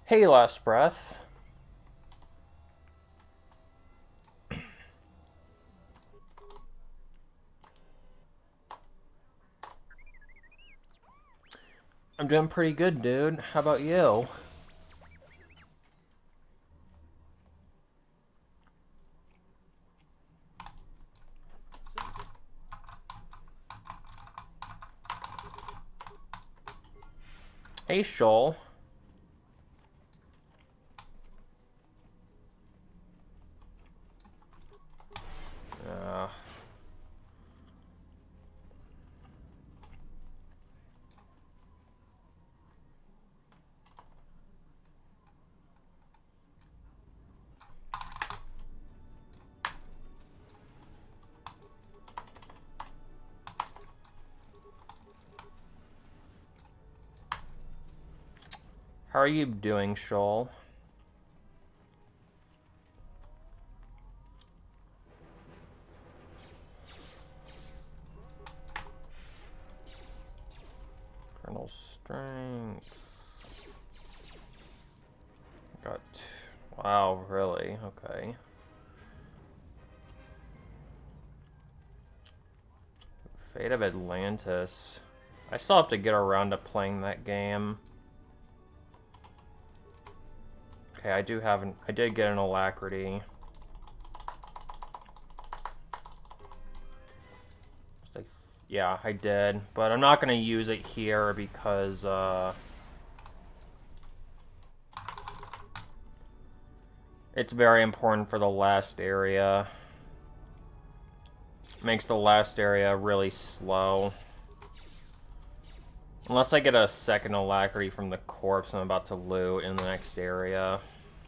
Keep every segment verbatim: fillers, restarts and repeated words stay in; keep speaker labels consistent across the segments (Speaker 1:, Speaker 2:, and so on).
Speaker 1: Hey, Last Breath. I'm doing pretty good, dude. How about you? Hey, Shoal. Uh, how are you doing, Shoal? Colonel Strength. Got... Wow, really? Okay. Fate of Atlantis. I still have to get around to playing that game. Okay, I do have an... I did get an Alacrity. Yeah, I did. But I'm not going to use it here because... Uh, it's very important for the last area. Makes the last area really slow. Unless I get a second Alacrity from the corpse I'm about to loot in the next area.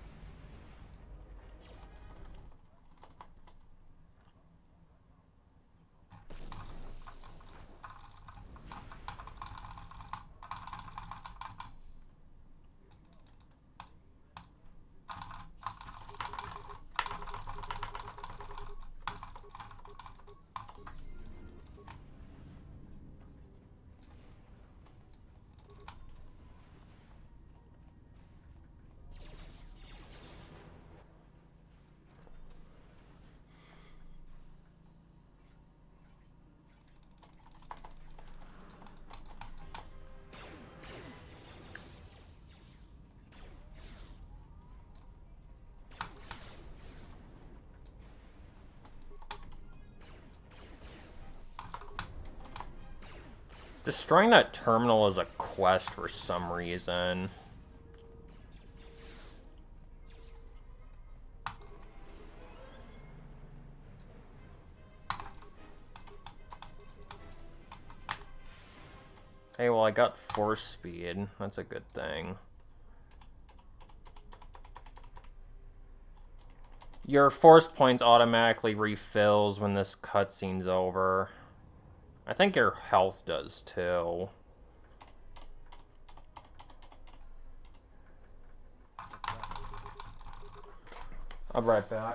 Speaker 1: Destroying that terminal is a quest for some reason. Hey, well, I got force speed. That's a good thing. Your force points automatically refills when this cutscene's over. I think your health does too. I'll be right back.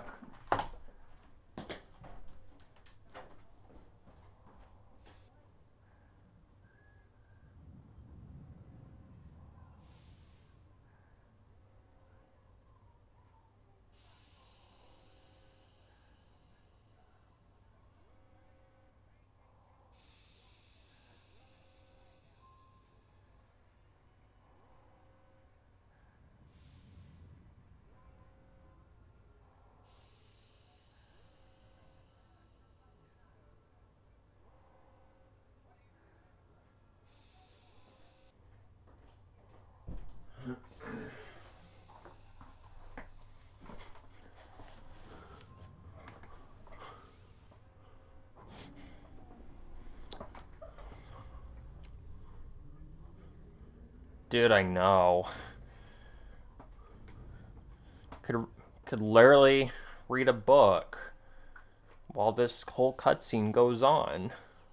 Speaker 1: Dude, I know. Could could literally read a book while this whole cutscene goes on.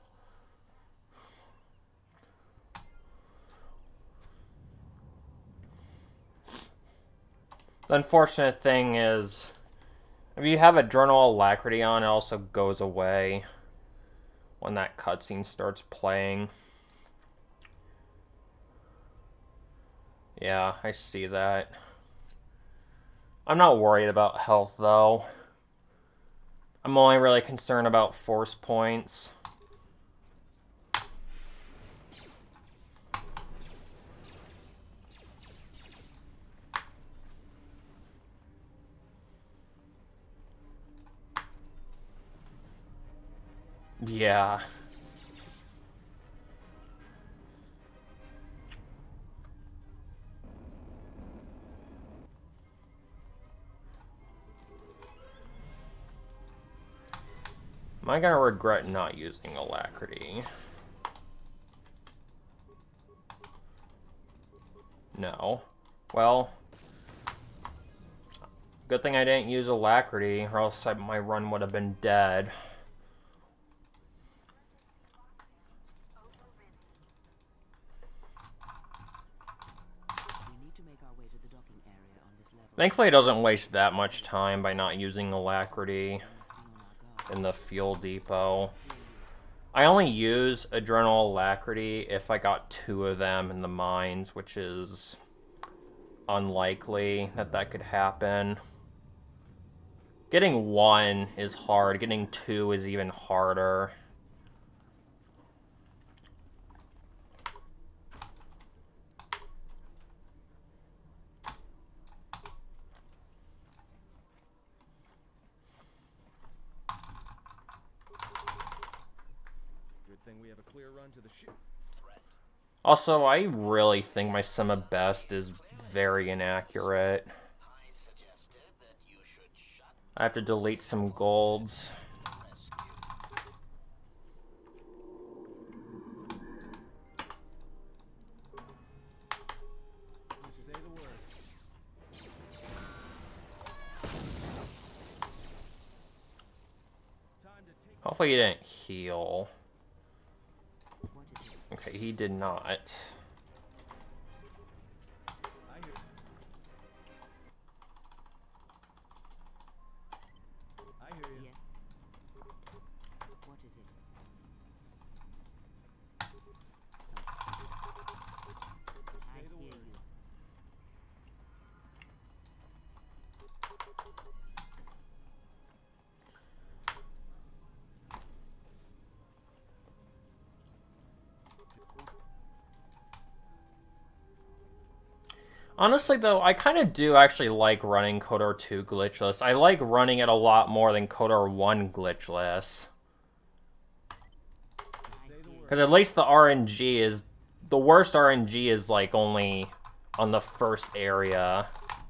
Speaker 1: The unfortunate thing is, if you have a journal Alacrity on, it also goes away when that cutscene starts playing. Yeah, I see that. I'm not worried about health, though. I'm only really concerned about force points. Yeah. Am I gonna regret not using Alacrity? No. Well, good thing I didn't use Alacrity, or else I, my run would have been dead. Thankfully, it doesn't waste that much time by not using Alacrity in the fuel depot. I only use Adrenal Alacrity if I got two of them in the mines, which is unlikely that that could happen. Getting one is hard. Getting two is even harder. Also, I really think my sum of best is very inaccurate. I have to delete some golds. Hopefully he didn't heal. Okay, he did not. Honestly, though, I kind of do actually like running KOTOR two Glitchless. I like running it a lot more than KOTOR one Glitchless. Because at least the R N G is... The worst R N G is, like, only on the first area.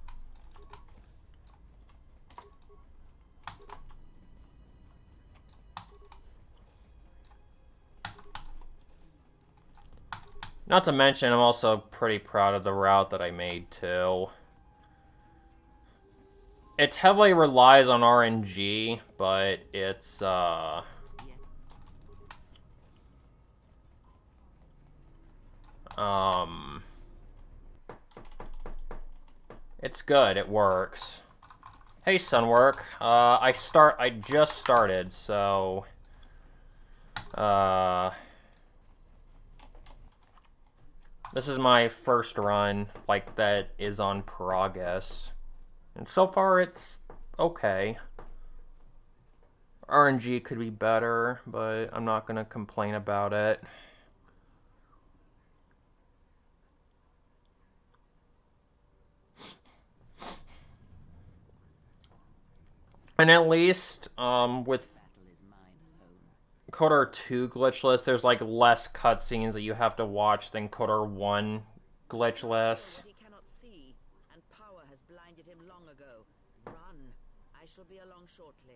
Speaker 1: Not to mention, I'm also pretty proud of the route that I made, too. It heavily relies on R N G, but it's, uh... Um... It's good, it works. Hey, Sunwork. Uh, I start- I just started, so... Uh... This is my first run, like, that is on progress. And so far, it's okay. R N G could be better, but I'm not gonna complain about it. And at least, um, with KOTOR two Glitchless, there's, like, less cutscenes that you have to watch than KOTOR one Glitchless.
Speaker 2: He cannot see, and power has blinded him long ago. Run. I shall be along shortly.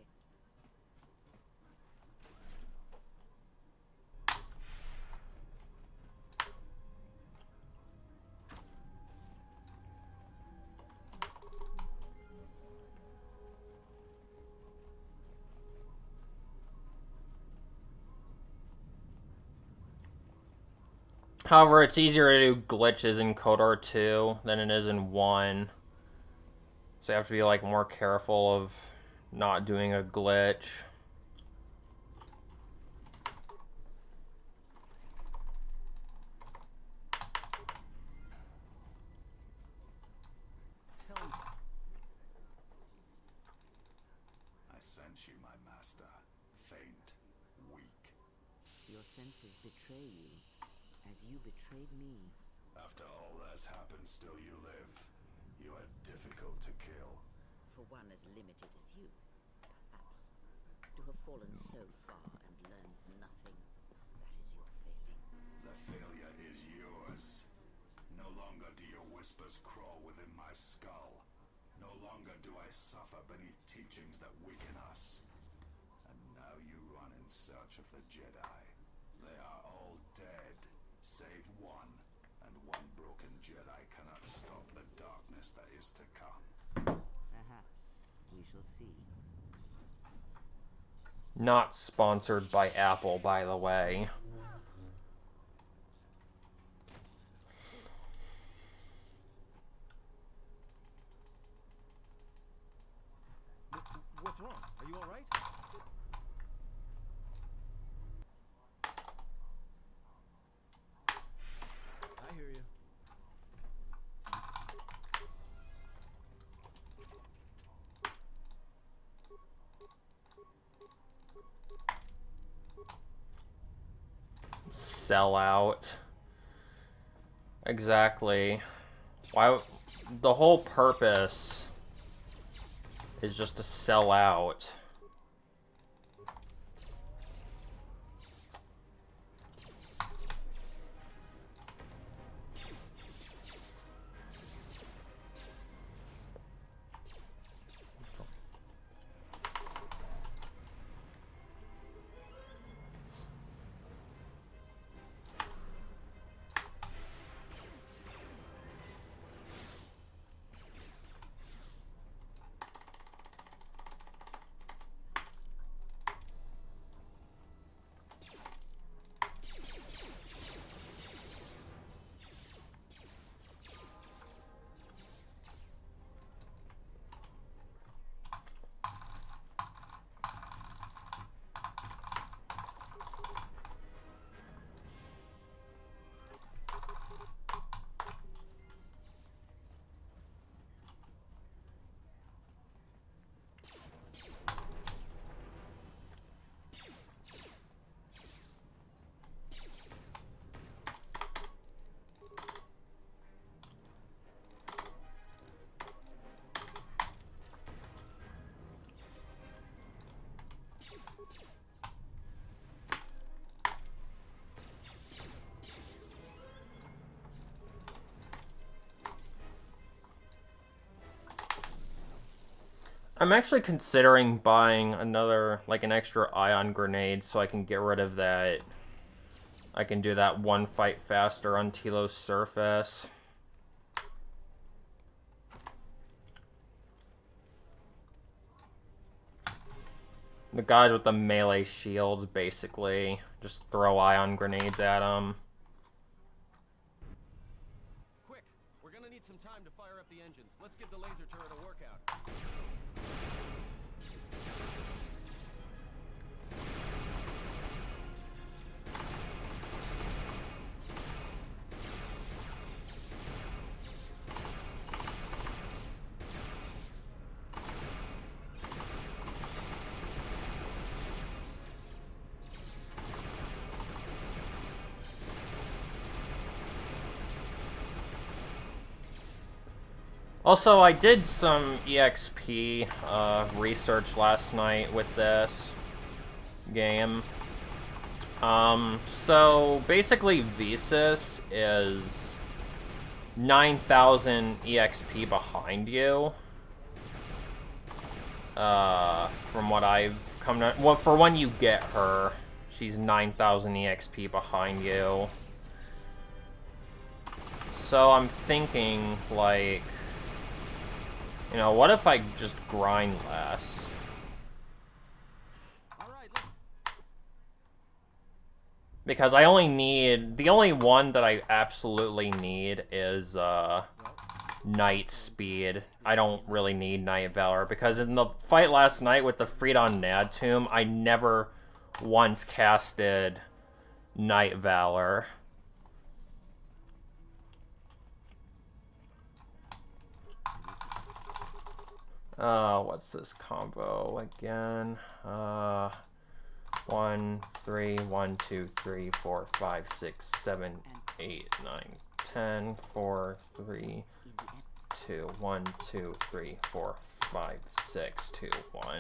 Speaker 1: However, it's easier to do glitches in KOTOR two than it is in one. So you have to be, like, more careful of not doing a glitch.
Speaker 2: your senses betray you, as you betrayed me.
Speaker 3: After all that's happened, still you live. You are difficult to kill.
Speaker 2: For one as limited as you, perhaps. To have fallen so far and learned nothing, that is your failing.
Speaker 3: The failure is yours. No longer do your whispers crawl within my skull. No longer do I suffer beneath teachings that weaken us. And now you run in search of the Jedi. They are all dead, save one. And one broken Jedi cannot stop the darkness that is to come.
Speaker 2: Perhaps. We shall see.
Speaker 1: Not sponsored by Apple, by the way.
Speaker 4: What's wrong? Are you all right? I hear you.
Speaker 1: Sell out. Exactly. Why? The whole purpose is just to sell out. I'm actually considering buying another, like an extra ion grenade so I can get rid of that. I can do that one fight faster on Tilo's surface. The guys with the melee shields, basically, just throw ion grenades at them.
Speaker 4: Quick, we're gonna need some time to fire up the engines. Let's give the laser turret a workout.
Speaker 1: Also, I did some E X P uh, research last night with this game. Um, so, basically, Visas is nine thousand E X P behind you. Uh, from what I've come to... Well, for when you get her, she's nine thousand E X P behind you. So, I'm thinking, like... You know, what if I just grind less?
Speaker 4: All right,
Speaker 1: Because I only need... The only one that I absolutely need is, uh... Night Speed. I don't really need Night Valor, because in the fight last night with the Freedon Nadtomb, I never once casted Night Valor. Uh, what's this combo again? Uh, one, three, one, two, three, four, five, six, seven, eight, nine, ten, four, three, two, one, two, three, four, five, six, two, one.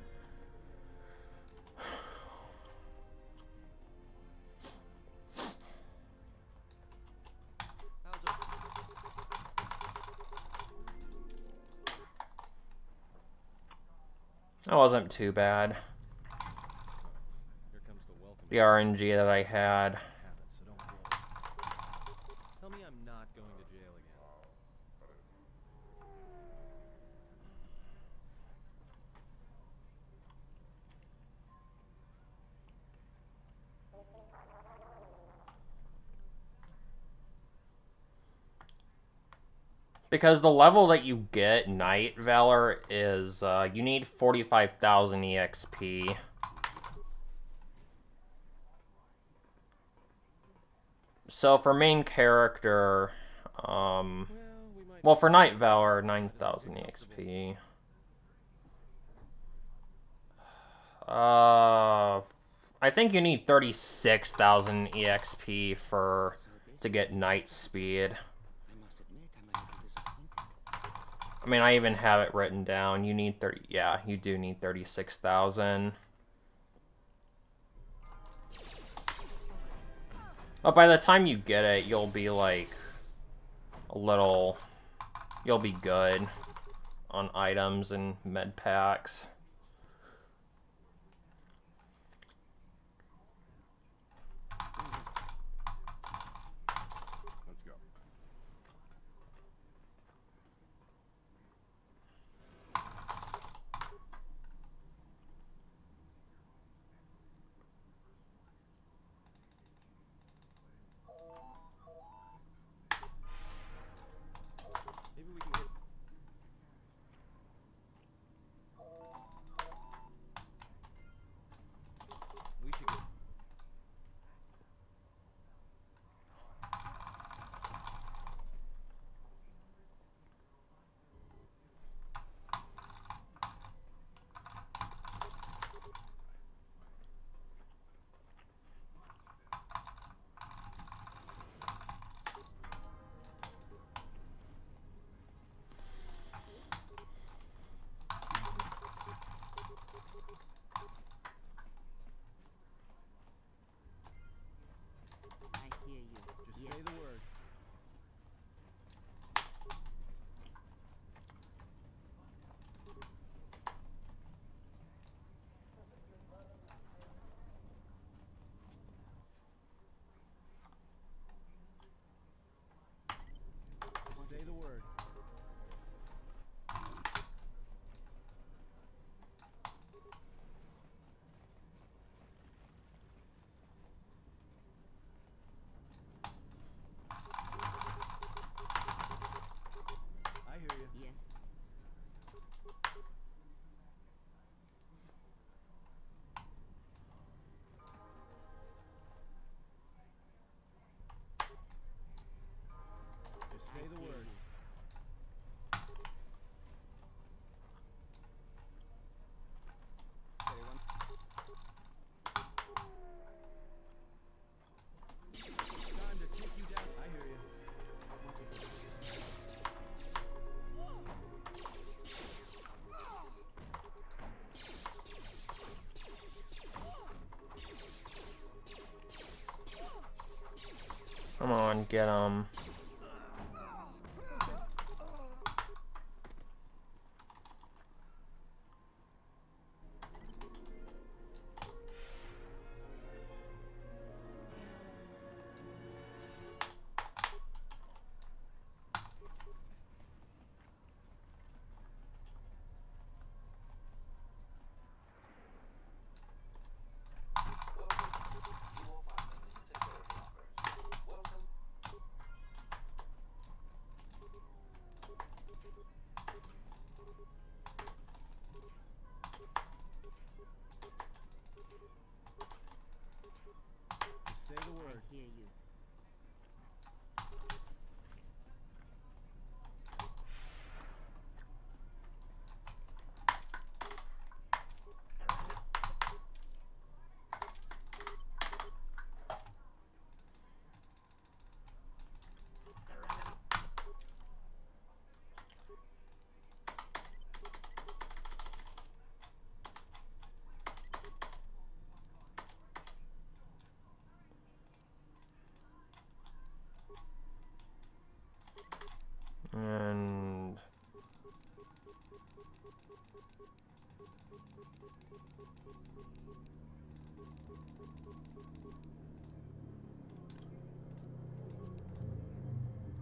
Speaker 1: That wasn't too bad.
Speaker 4: Here comes the welcome.
Speaker 1: The R N G that I had.
Speaker 4: So don't worry. Tell me I'm not going to jail again.
Speaker 1: Because the level that you get Night Valor is, uh, you need forty-five thousand E X P. So for main character, um, well for Night Valor, nine thousand E X P. Uh, I think you need thirty-six thousand E X P for, to get Night Speed. I mean, I even have it written down. You need thirty. Yeah, you do need thirty-six thousand. But by the time you get it, you'll be like a little. You'll be good on items and med packs. Come on, get him.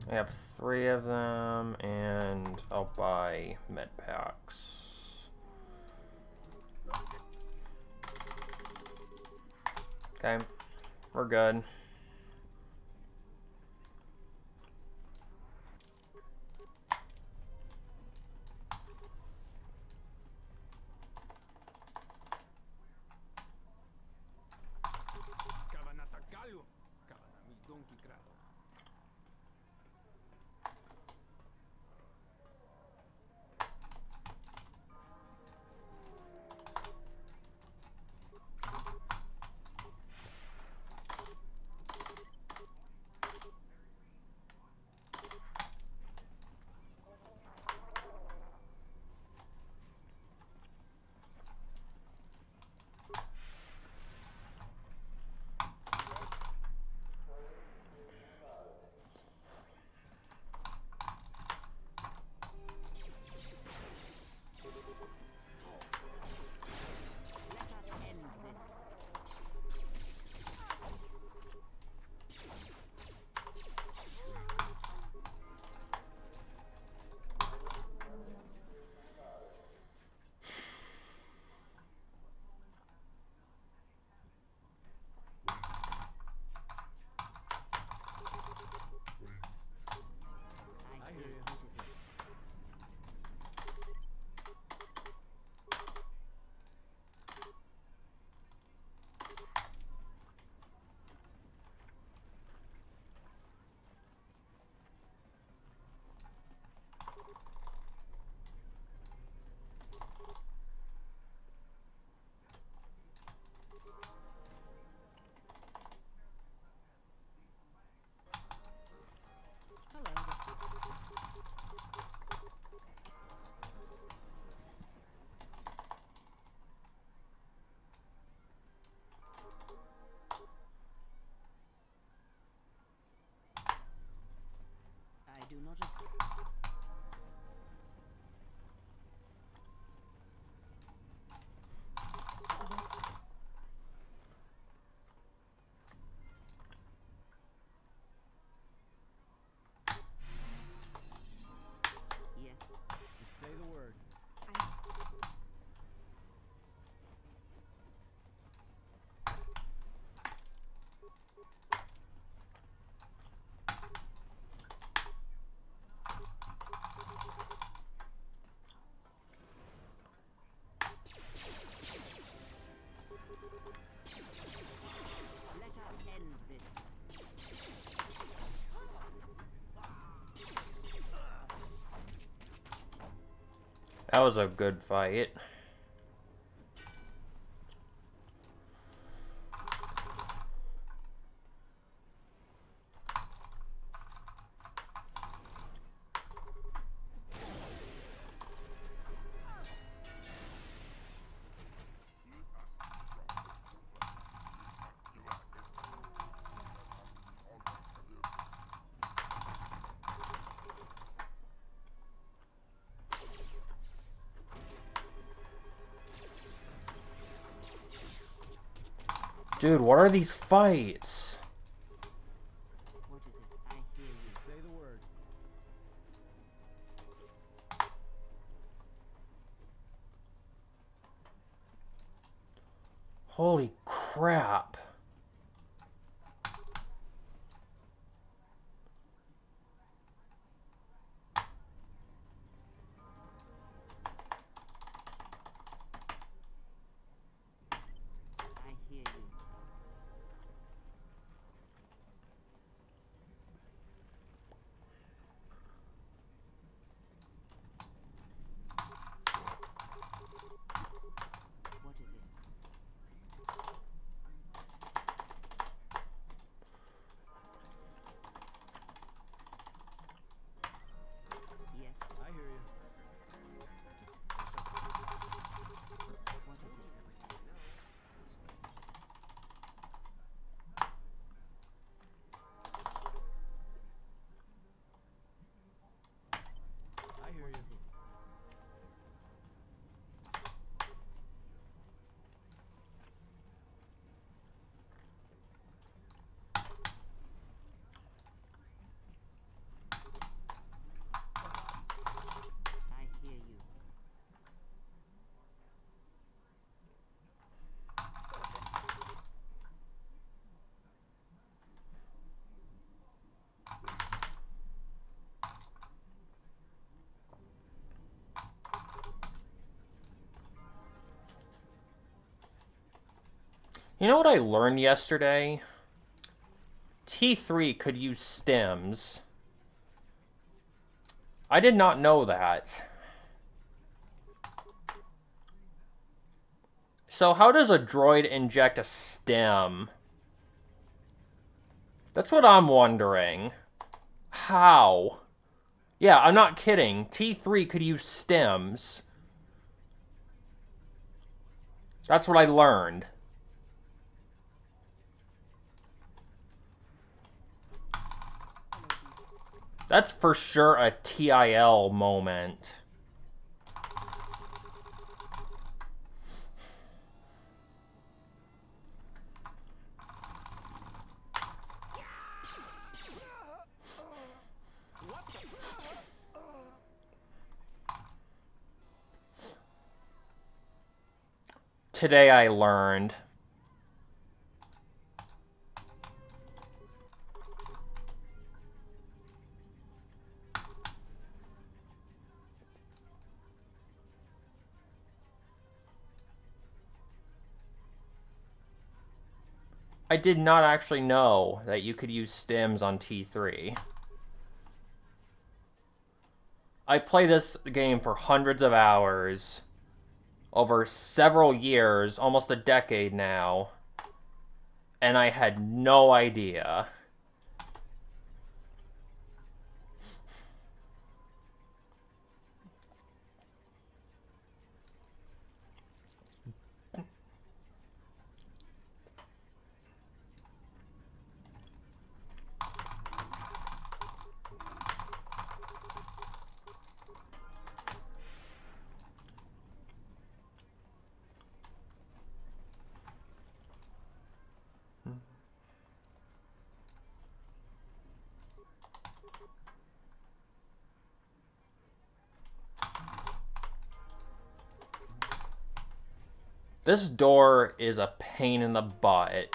Speaker 1: I have three of them, and I'll buy med packs. Okay, we're good.
Speaker 2: I do not. Yes.
Speaker 4: Just say the word.
Speaker 2: Let us end this.
Speaker 1: That was a good fight. Dude, what are these fights?
Speaker 2: What is it? I hear you.
Speaker 4: Say the word.
Speaker 1: Holy crap.
Speaker 2: I hear you. What is it?
Speaker 1: You know what I learned yesterday? T three could use stims. I did not know that. So how does a droid inject a stim? That's what I'm wondering. How? Yeah, I'm not kidding. T three could use stims. That's what I learned. That's for sure a T I L moment. Today I learned. I did not actually know that you could use stims on T three. I play this game for hundreds of hours, over several years, almost a decade now, and I had no idea. This door is a pain in the butt.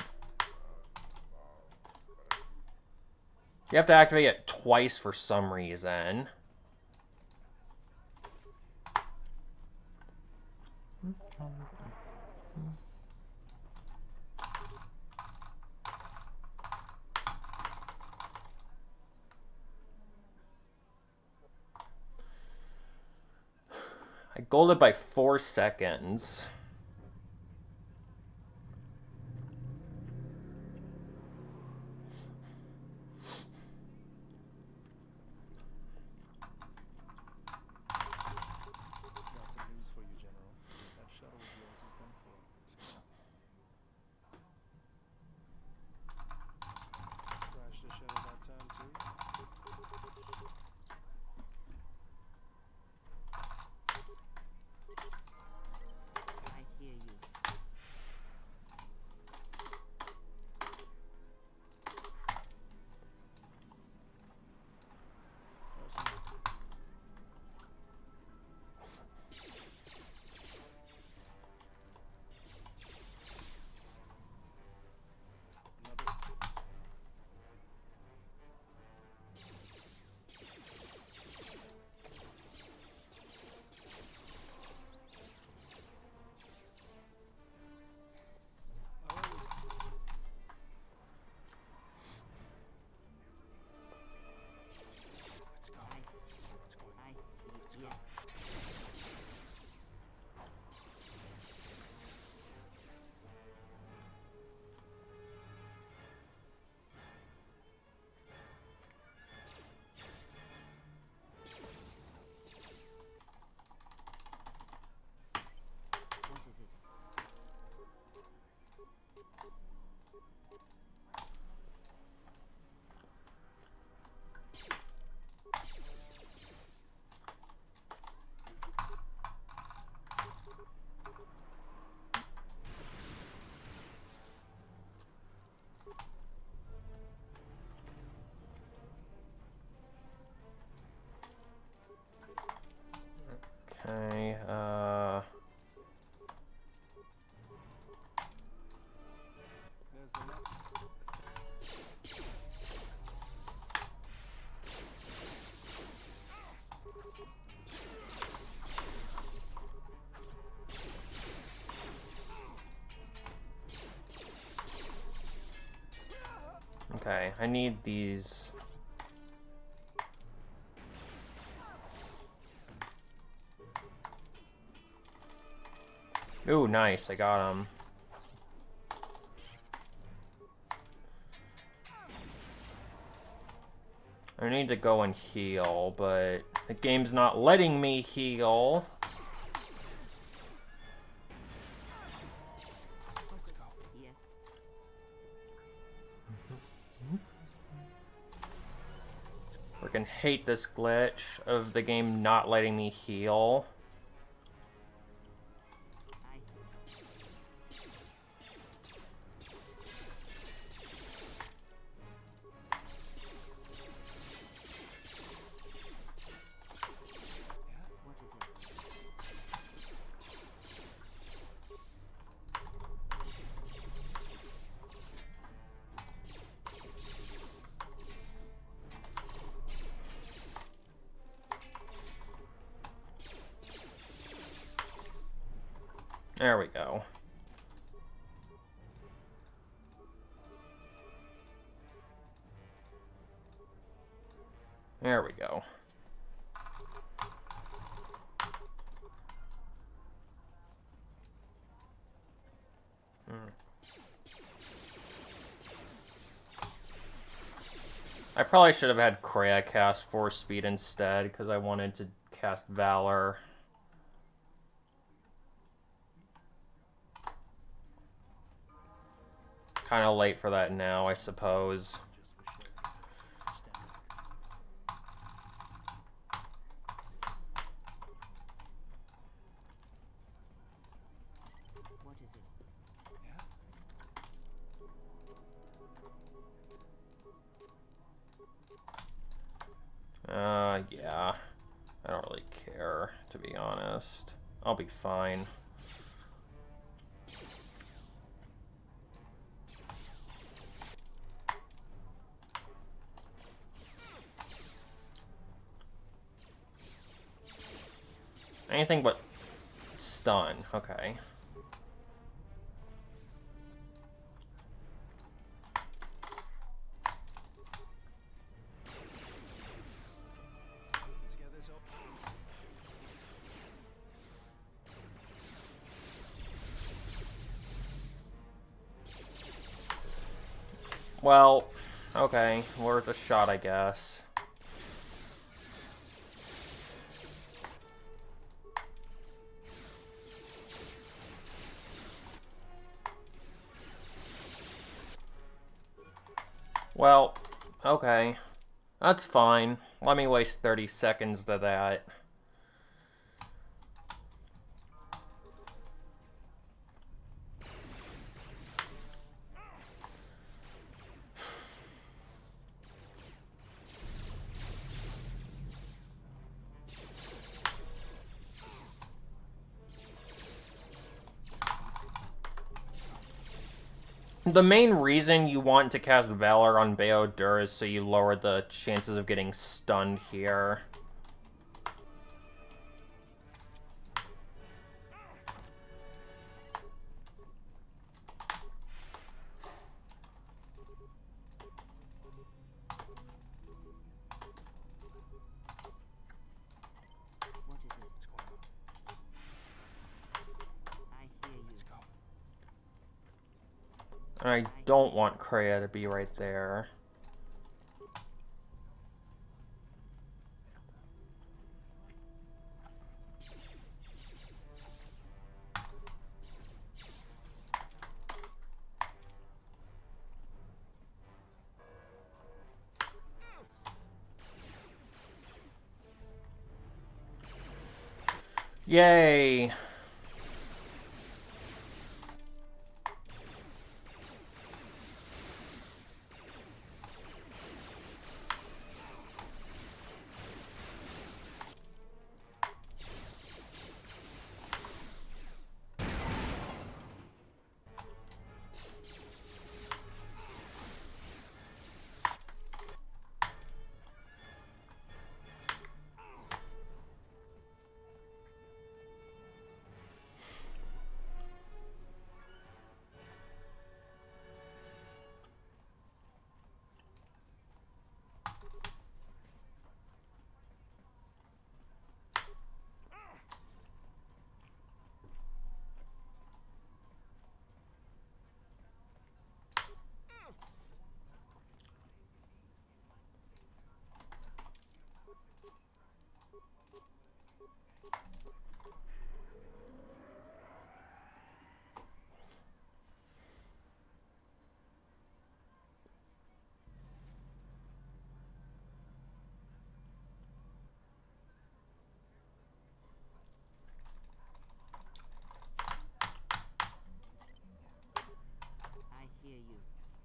Speaker 1: You have to activate it twice for some reason. I golded by four seconds. Okay, I need these. Ooh, nice, I got him. I need to go and heal, but the game's not letting me heal.
Speaker 2: Yes.
Speaker 1: Freaking hate this glitch of the game not letting me heal.
Speaker 2: I. What is it?
Speaker 1: There we go. There we go. Hmm. I probably should have had Kreia cast Force Speed instead, because I wanted to cast Valor. Kind of late for that now, I suppose.
Speaker 2: What is it?
Speaker 1: Uh, yeah. I don't really care, to be honest. I'll be fine. Anything but stun. Okay.
Speaker 4: Let's get this over.
Speaker 1: Well, okay. Worth a shot, I guess. Well, okay. That's fine. Let me waste thirty seconds to that. The main reason you want to cast Valor on Beodur is so you lower the chances of getting stunned here.
Speaker 2: What is it? I hear you.
Speaker 1: And I don't want Kreia to be right there. Yay!
Speaker 2: hear you.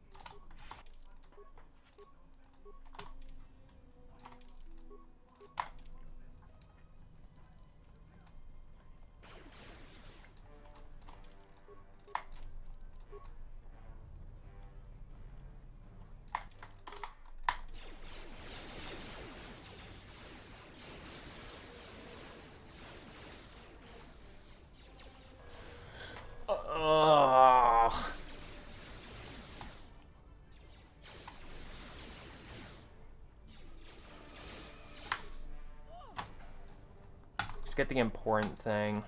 Speaker 1: Ugh. Just get the important thing.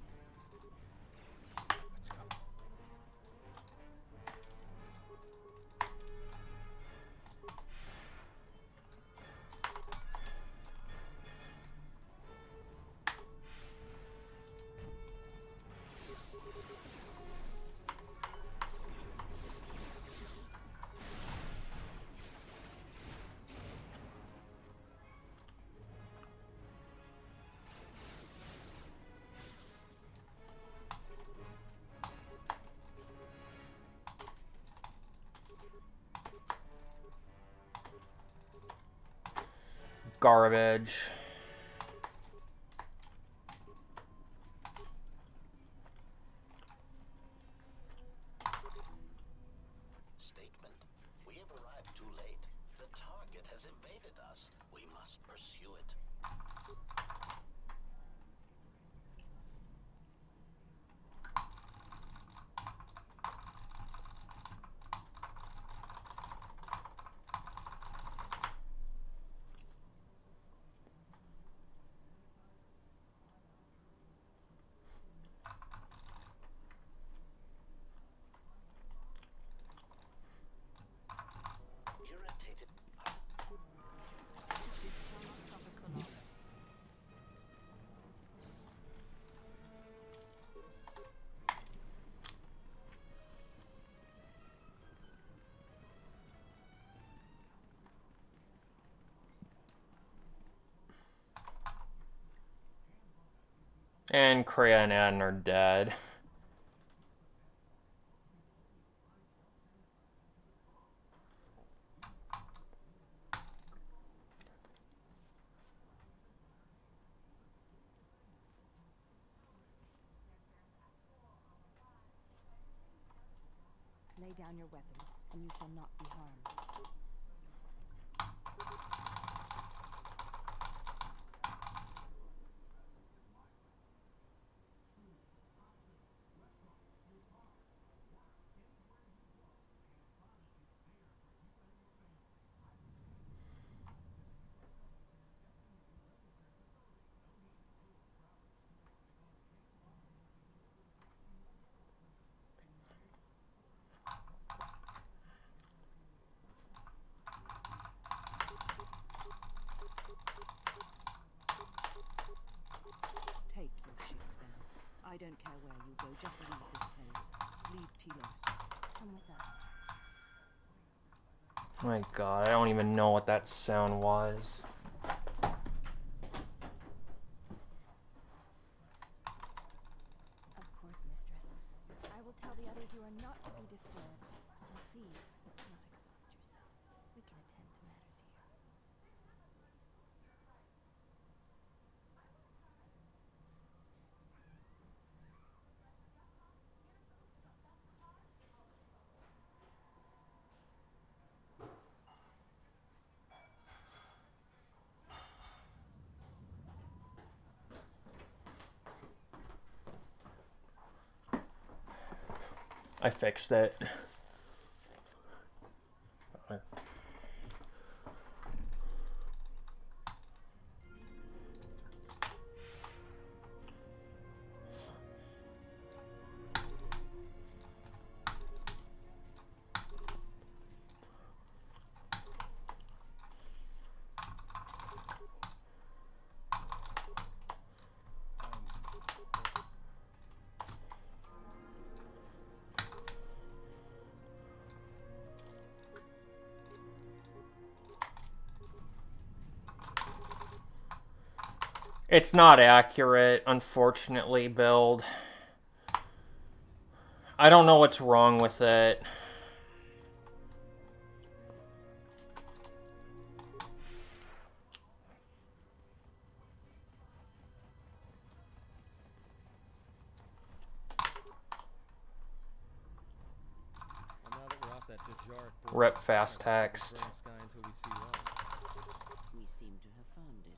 Speaker 1: Garbage.
Speaker 5: Statement. We have arrived too late. The target has invaded us. We must pursue it. Irritated.
Speaker 2: This shall not stop us for long.
Speaker 1: And Kreia and Adden are dead.
Speaker 6: Lay down your weapons, and you shall not be harmed. Take your ship, then. I don't care where you go, just leave this place. Leave Telos. Come with us.
Speaker 1: My God, I don't even know what that sound was.
Speaker 6: Of course, mistress. I will tell the others you are not to be disturbed. And please, do not exhaust yourself. We can attend to matters here.
Speaker 1: I fixed it. It's not accurate, unfortunately, build. I don't know what's wrong with it.
Speaker 4: dark, boy.
Speaker 1: Rip fast
Speaker 4: Can't
Speaker 1: text.
Speaker 4: see the bright sky until we see light.
Speaker 2: We seem to have found it.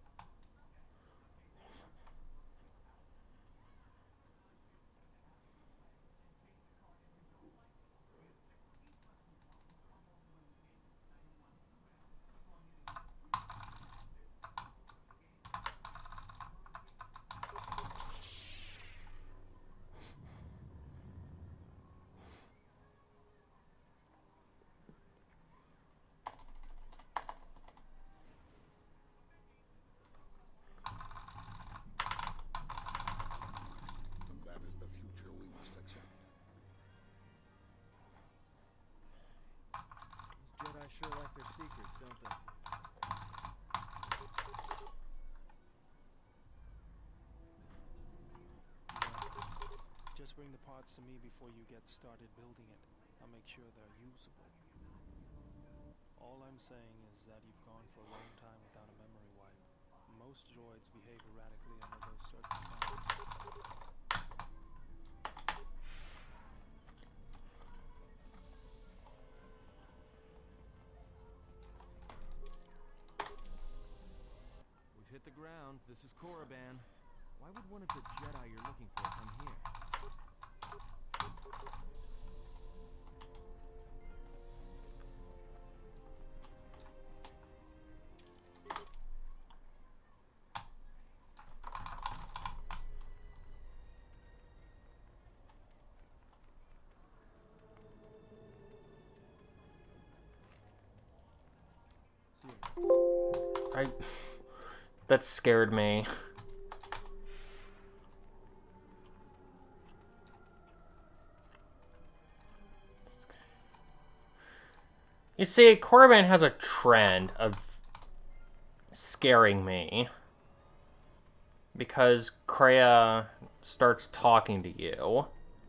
Speaker 3: That is the future we must accept.
Speaker 4: These Jedi sure like their secrets, don't they?
Speaker 7: Just bring the parts to me before you get started building it. I'll make sure they're usable. All I'm saying is that you've gone for a long time without a memory wipe. Most droids behave erratically under those circumstances.
Speaker 4: We've hit the ground. This is Korriban. Why would one of the Jedi you're looking for come here?
Speaker 1: I... That scared me. You see, Korriban has a trend of scaring me. Because Kreia starts talking to you.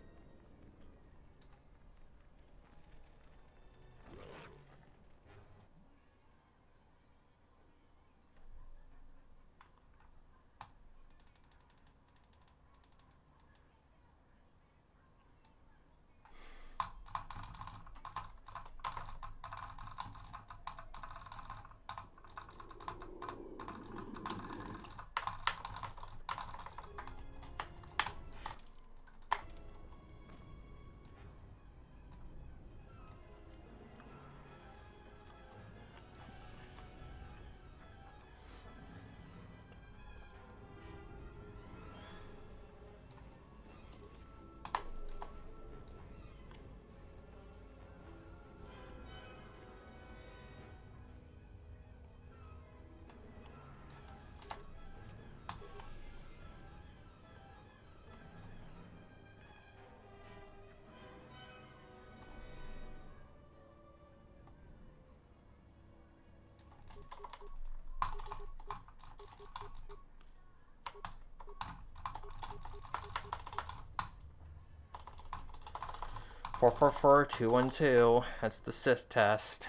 Speaker 1: four four four two one two. That's the Sith test.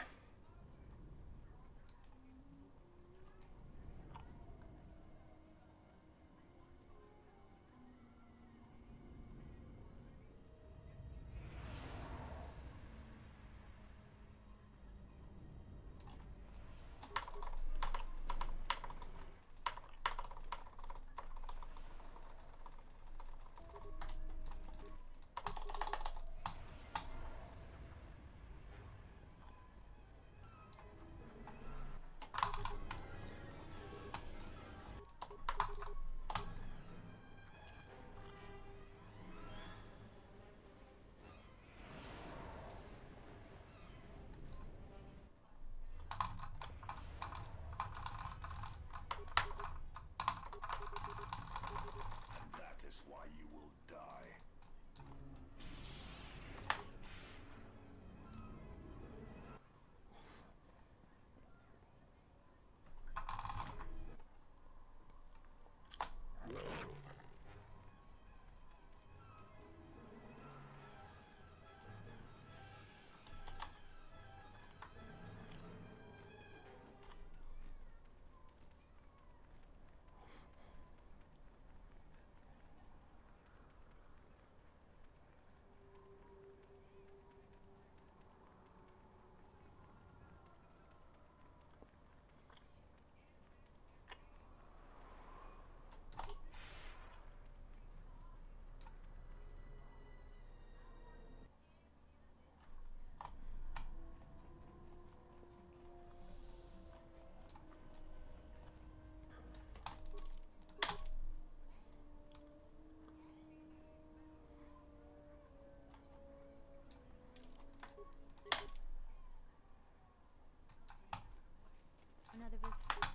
Speaker 2: another vis-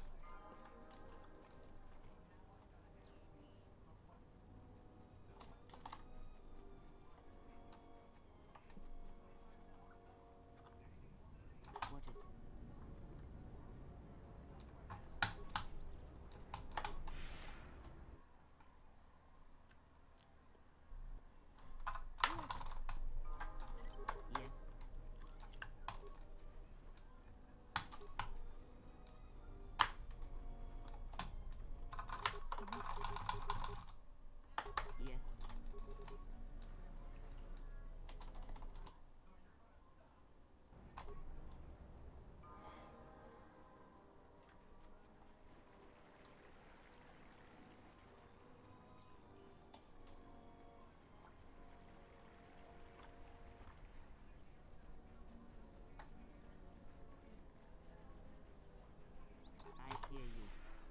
Speaker 2: What is Yes. Yes. I hear you.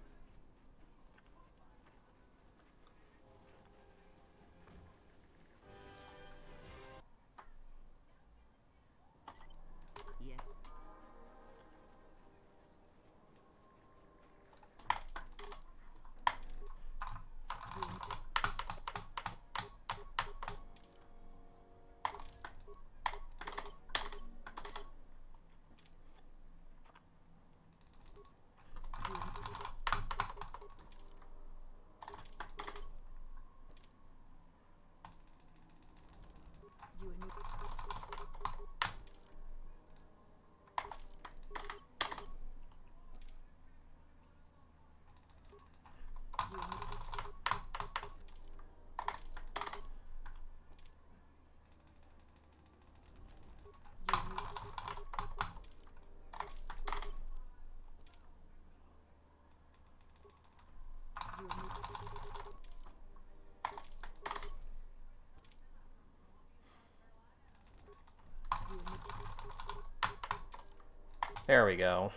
Speaker 2: Yes. You and me. You and me. You and me. You and me.
Speaker 1: There we go.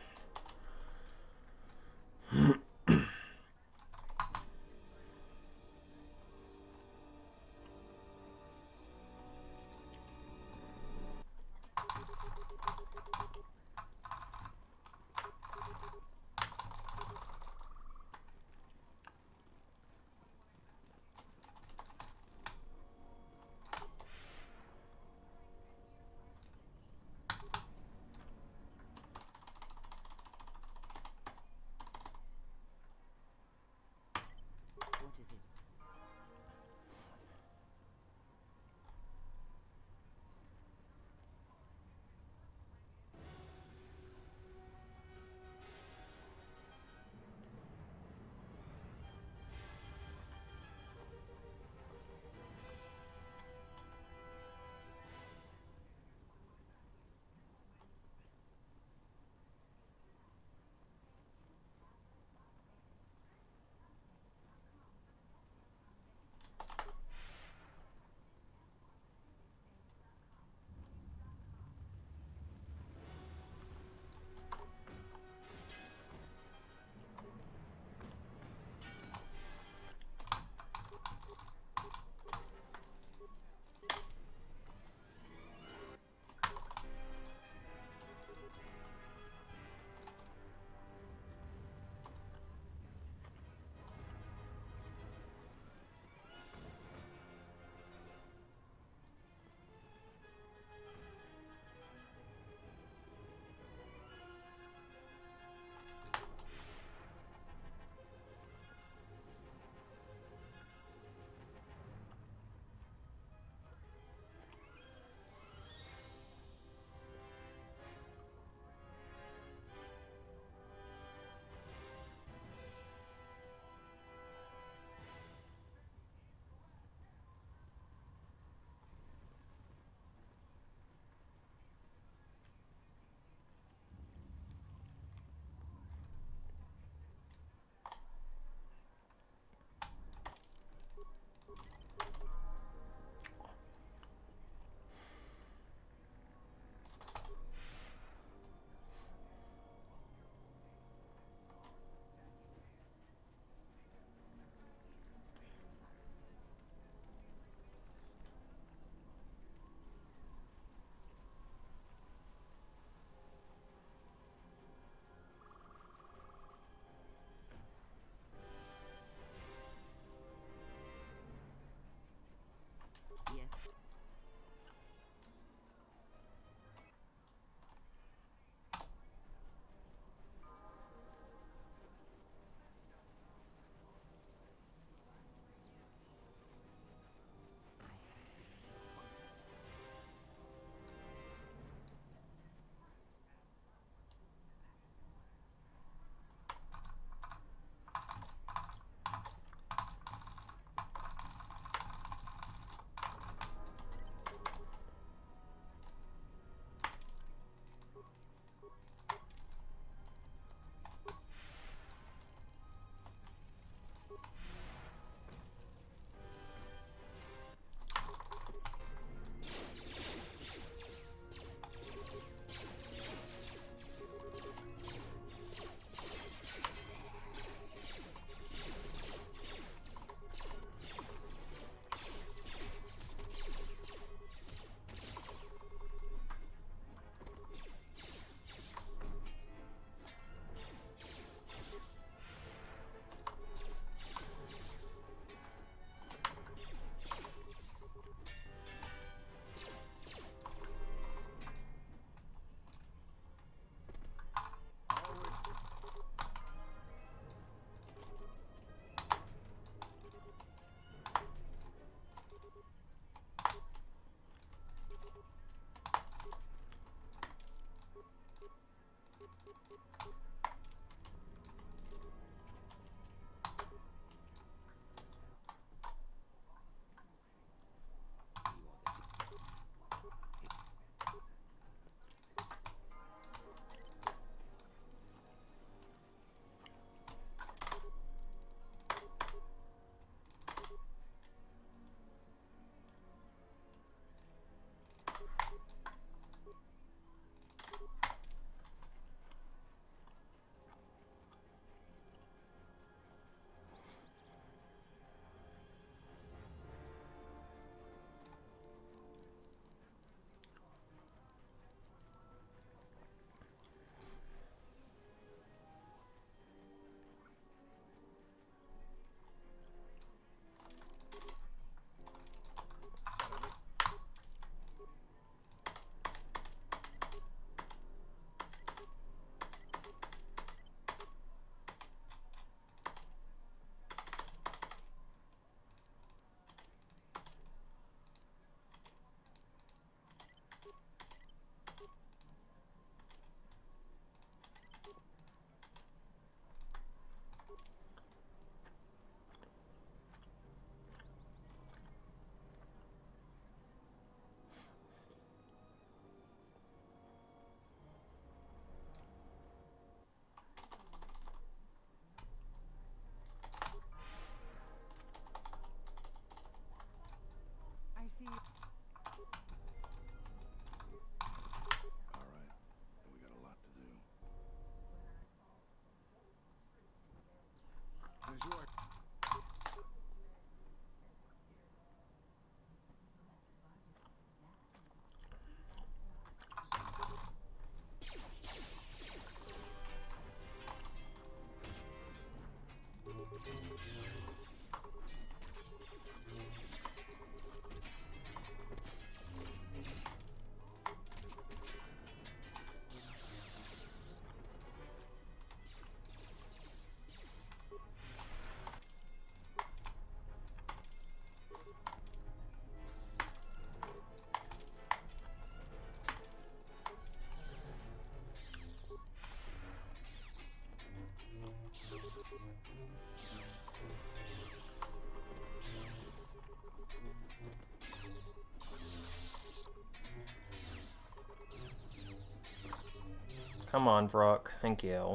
Speaker 1: Come on, Vrook. Thank you.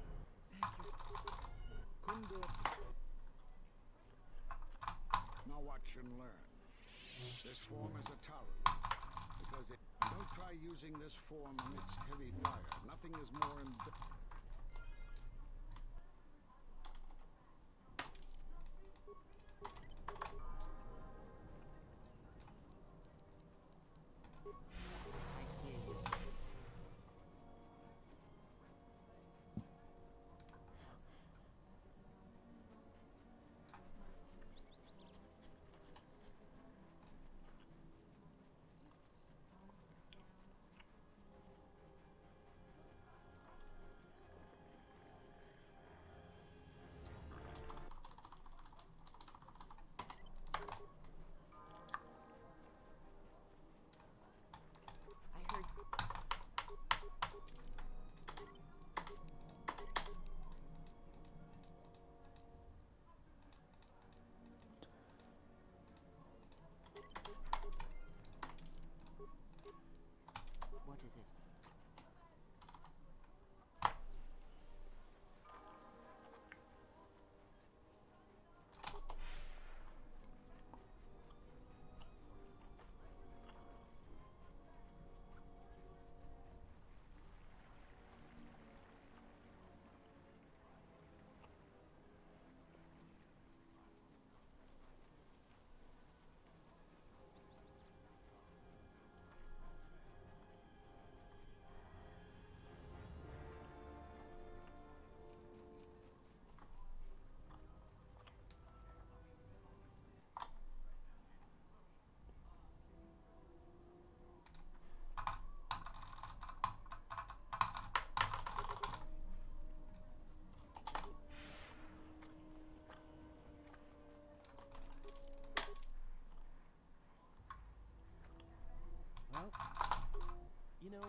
Speaker 3: Now watch and learn. This form is a tolerance. Because it, don't try using this form amidst heavy fire. Nothing is more embarrassing.
Speaker 2: What is it?
Speaker 4: Well, you know...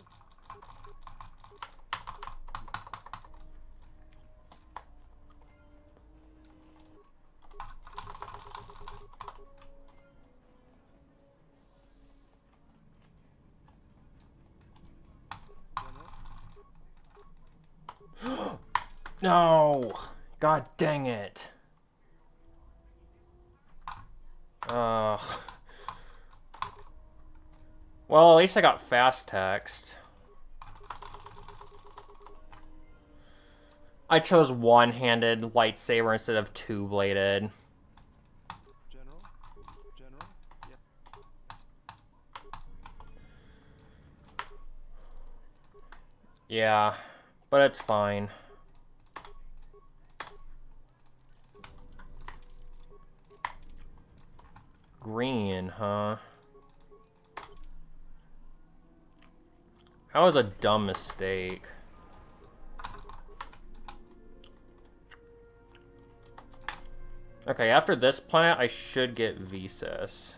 Speaker 1: No! God dang it. Ugh. Well, at least I got fast text. I chose one-handed lightsaber instead of two-bladed.
Speaker 7: General? General? Yeah.
Speaker 1: Yeah, but it's fine. Green, huh? That was a dumb mistake. Okay, after this planet, I should get Visas.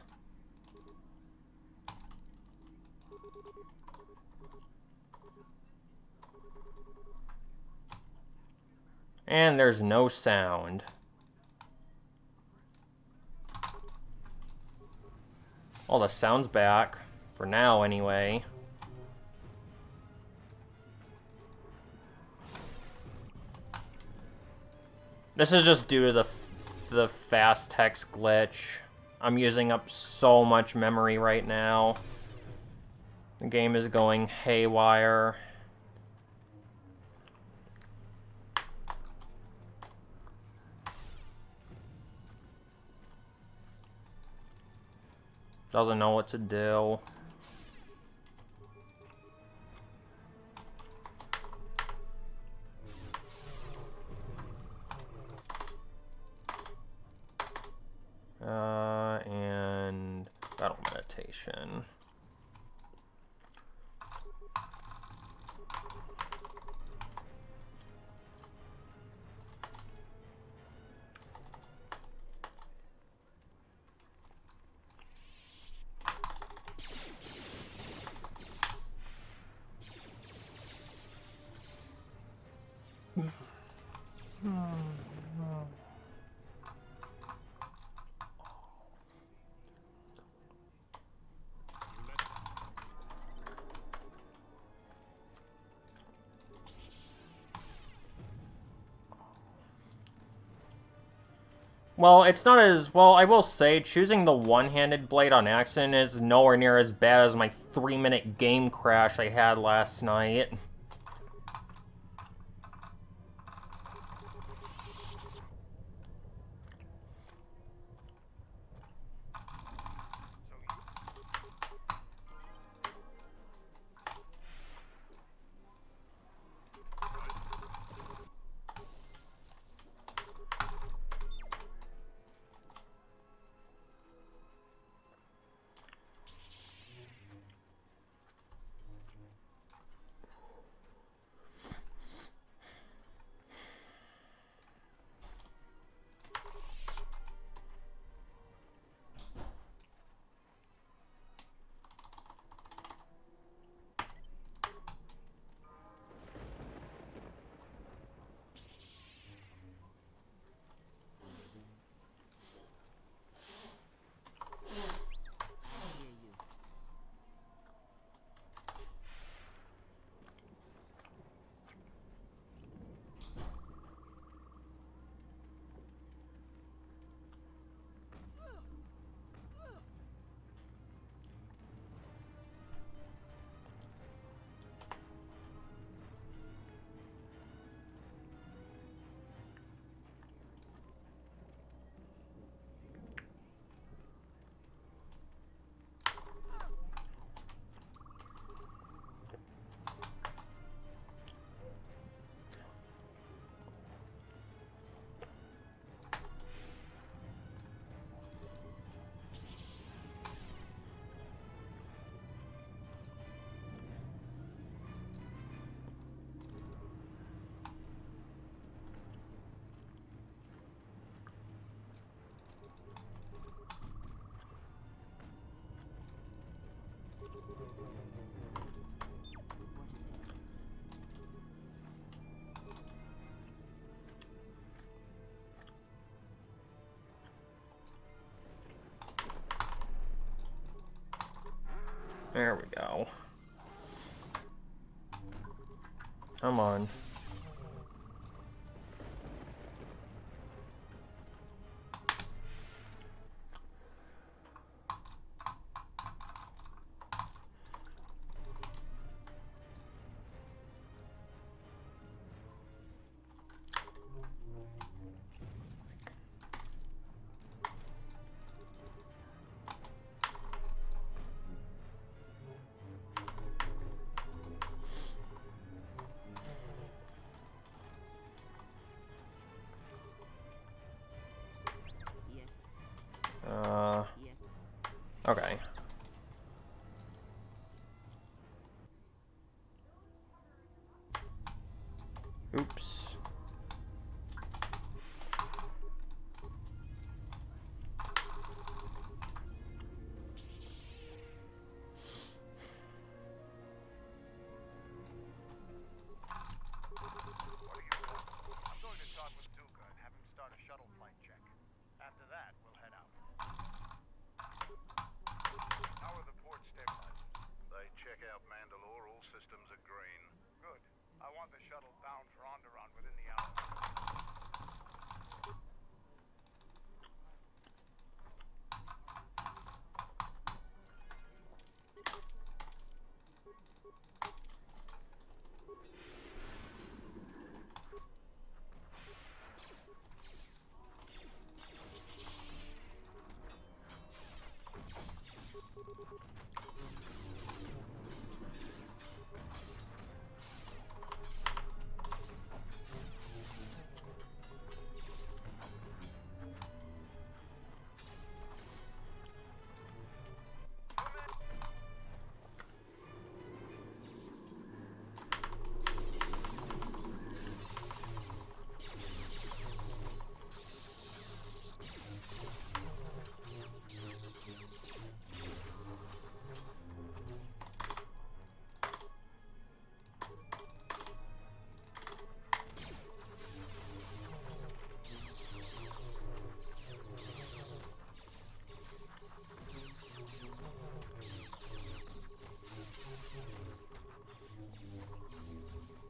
Speaker 1: And there's no sound. All the sound's back. For now, anyway. This is just due to the the fast text glitch. I'm using up so much memory right now. The game is going haywire. Doesn't know what to do. Uh, and battle meditation. Well, it's not as... Well, I will say, choosing the one-handed blade on accident is nowhere near as bad as my three-minute game crash I had last night. There we go. Come on. Uh, okay. Oops.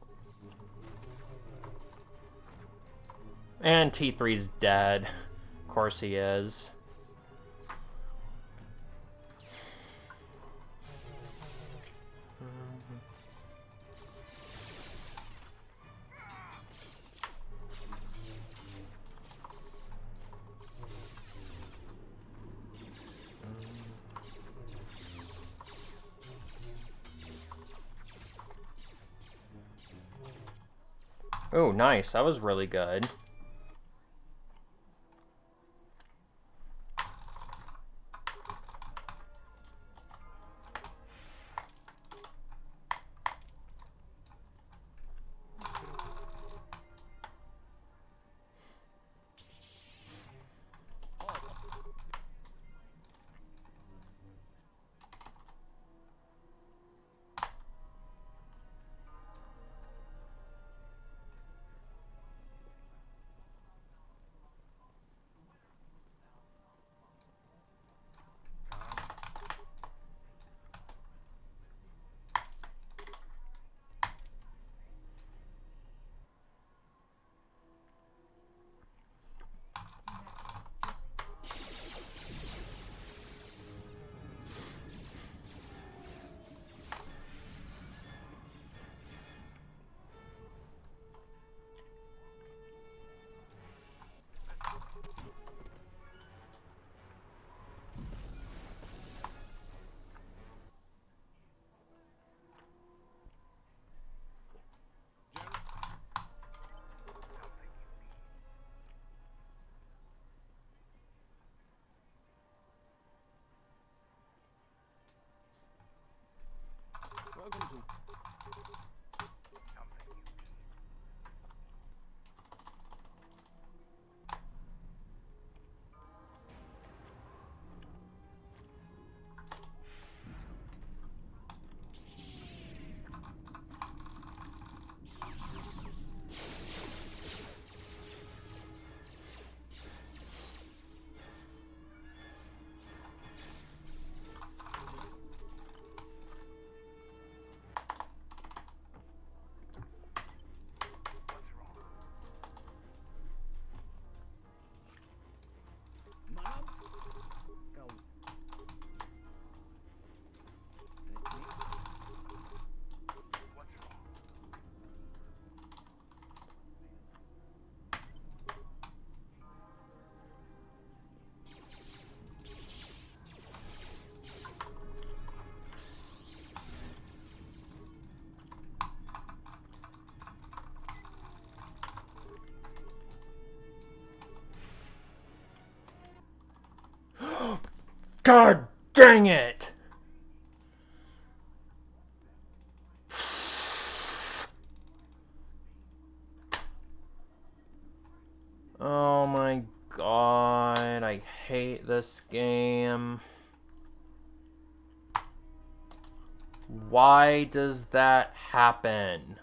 Speaker 1: And T three's dead. Of course he is. Oh, nice. That was really good.
Speaker 4: Welcome to...
Speaker 1: God dang it! Oh my god, I hate this game. Why does that happen?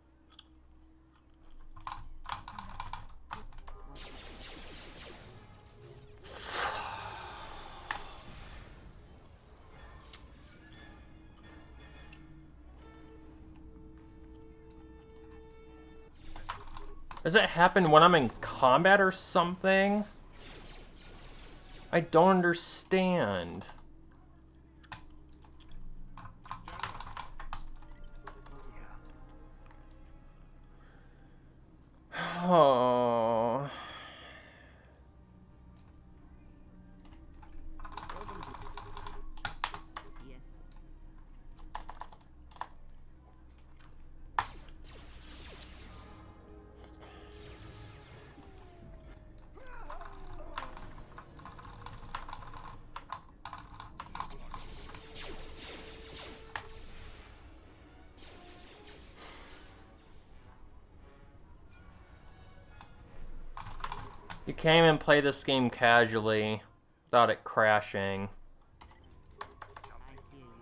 Speaker 1: Does it happen when I'm in combat or something? I don't understand. Oh.
Speaker 2: Yes.
Speaker 1: You can't even play this game casually without it crashing.
Speaker 2: I hear you.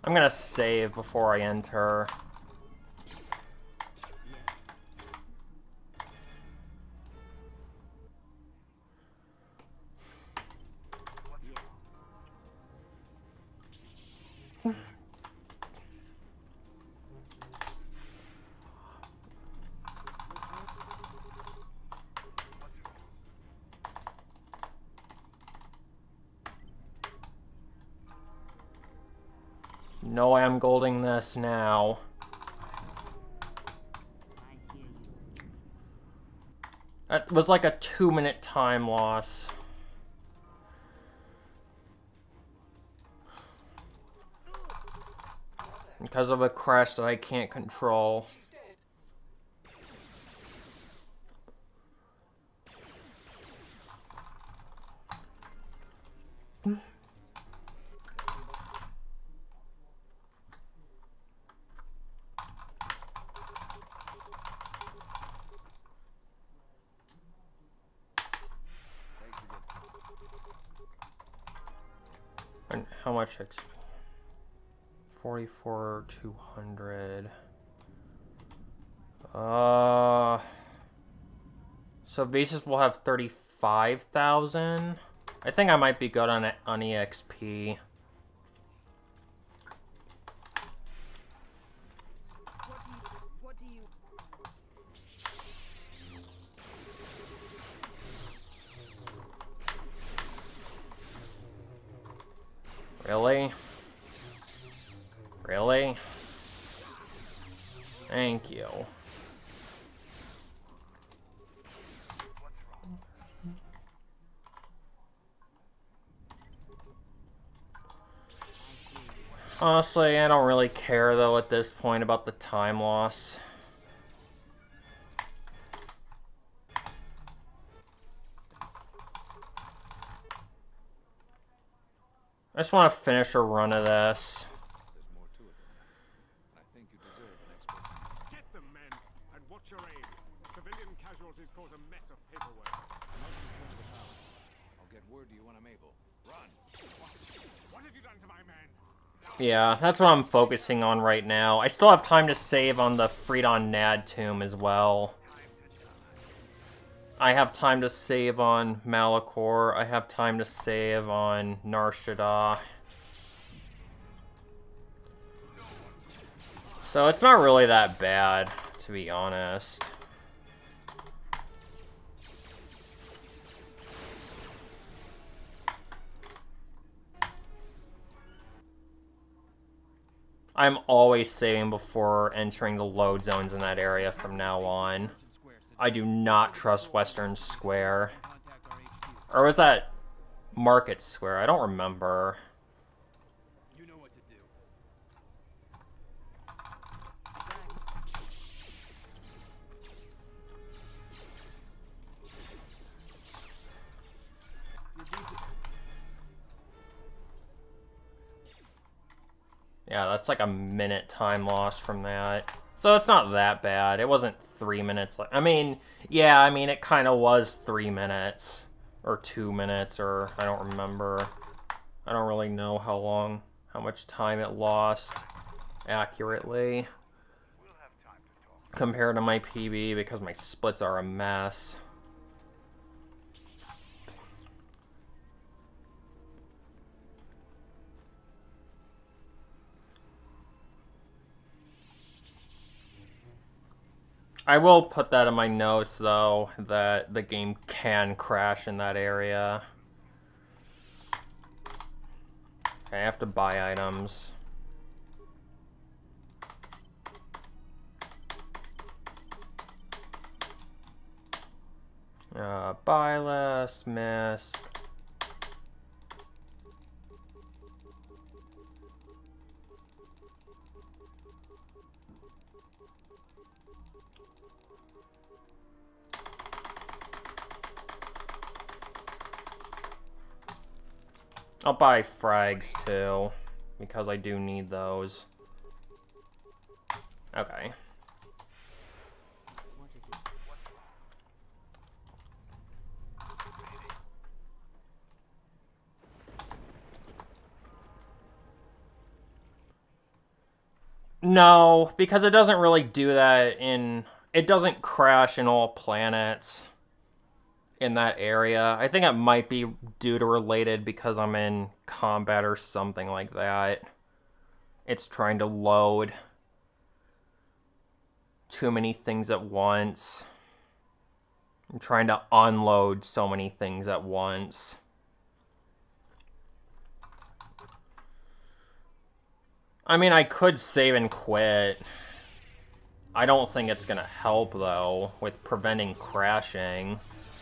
Speaker 1: I'm gonna save before I enter. No way I'm golding this now. That was like a two minute time loss. Because of a crash that I can't control. And how much X P? forty-four, two hundred. Uh, so Vases will have thirty-five thousand. I think I might be good on on E X P.
Speaker 2: What do you...
Speaker 1: Really? Really? Thank you. Honestly, I don't really care though at this point about the time loss. I just want to finish a run of this.
Speaker 4: There's more to it. I think you deserve an expert.
Speaker 8: Get them, men, and watch your aim. Civilian casualties cause a mess of paperwork.
Speaker 4: Once you return to the house, I'll get word to you when I'm able. Run!
Speaker 8: What, what have you done to my men?
Speaker 1: Yeah, that's what I'm focusing on right now. I still have time to save on the Freedon Nad tomb as well. I have time to save on Malachor. I have time to save on Nar Shaddaa. So it's not really that bad, to be honest. I'm always saving before entering the load zones in that area from now on. I do not trust Western Square. Or was that Market Square? I don't remember.
Speaker 4: You know what to do.
Speaker 1: Yeah, that's like a minute time loss from that. So it's not that bad. It wasn't three minutes. I mean, yeah, I mean, it kind of was three minutes. Or two minutes, or I don't remember. I don't really know how long, how much time it lost accurately. Compared to my P B, because my splits are a mess. I will put that in my notes, though, that the game can crash in that area. Okay, I have to buy items. Uh, buy less, miss. I'll buy frags too, because I do need those. Okay.
Speaker 2: What is it?
Speaker 1: No, because it doesn't really do that in... It doesn't crash in all planets in that area. I think it might be due to related because I'm in combat or something like that. It's trying to load too many things at once. I'm trying to unload so many things at once. I mean, I could save and quit. I don't think it's gonna help, though, with preventing crashing.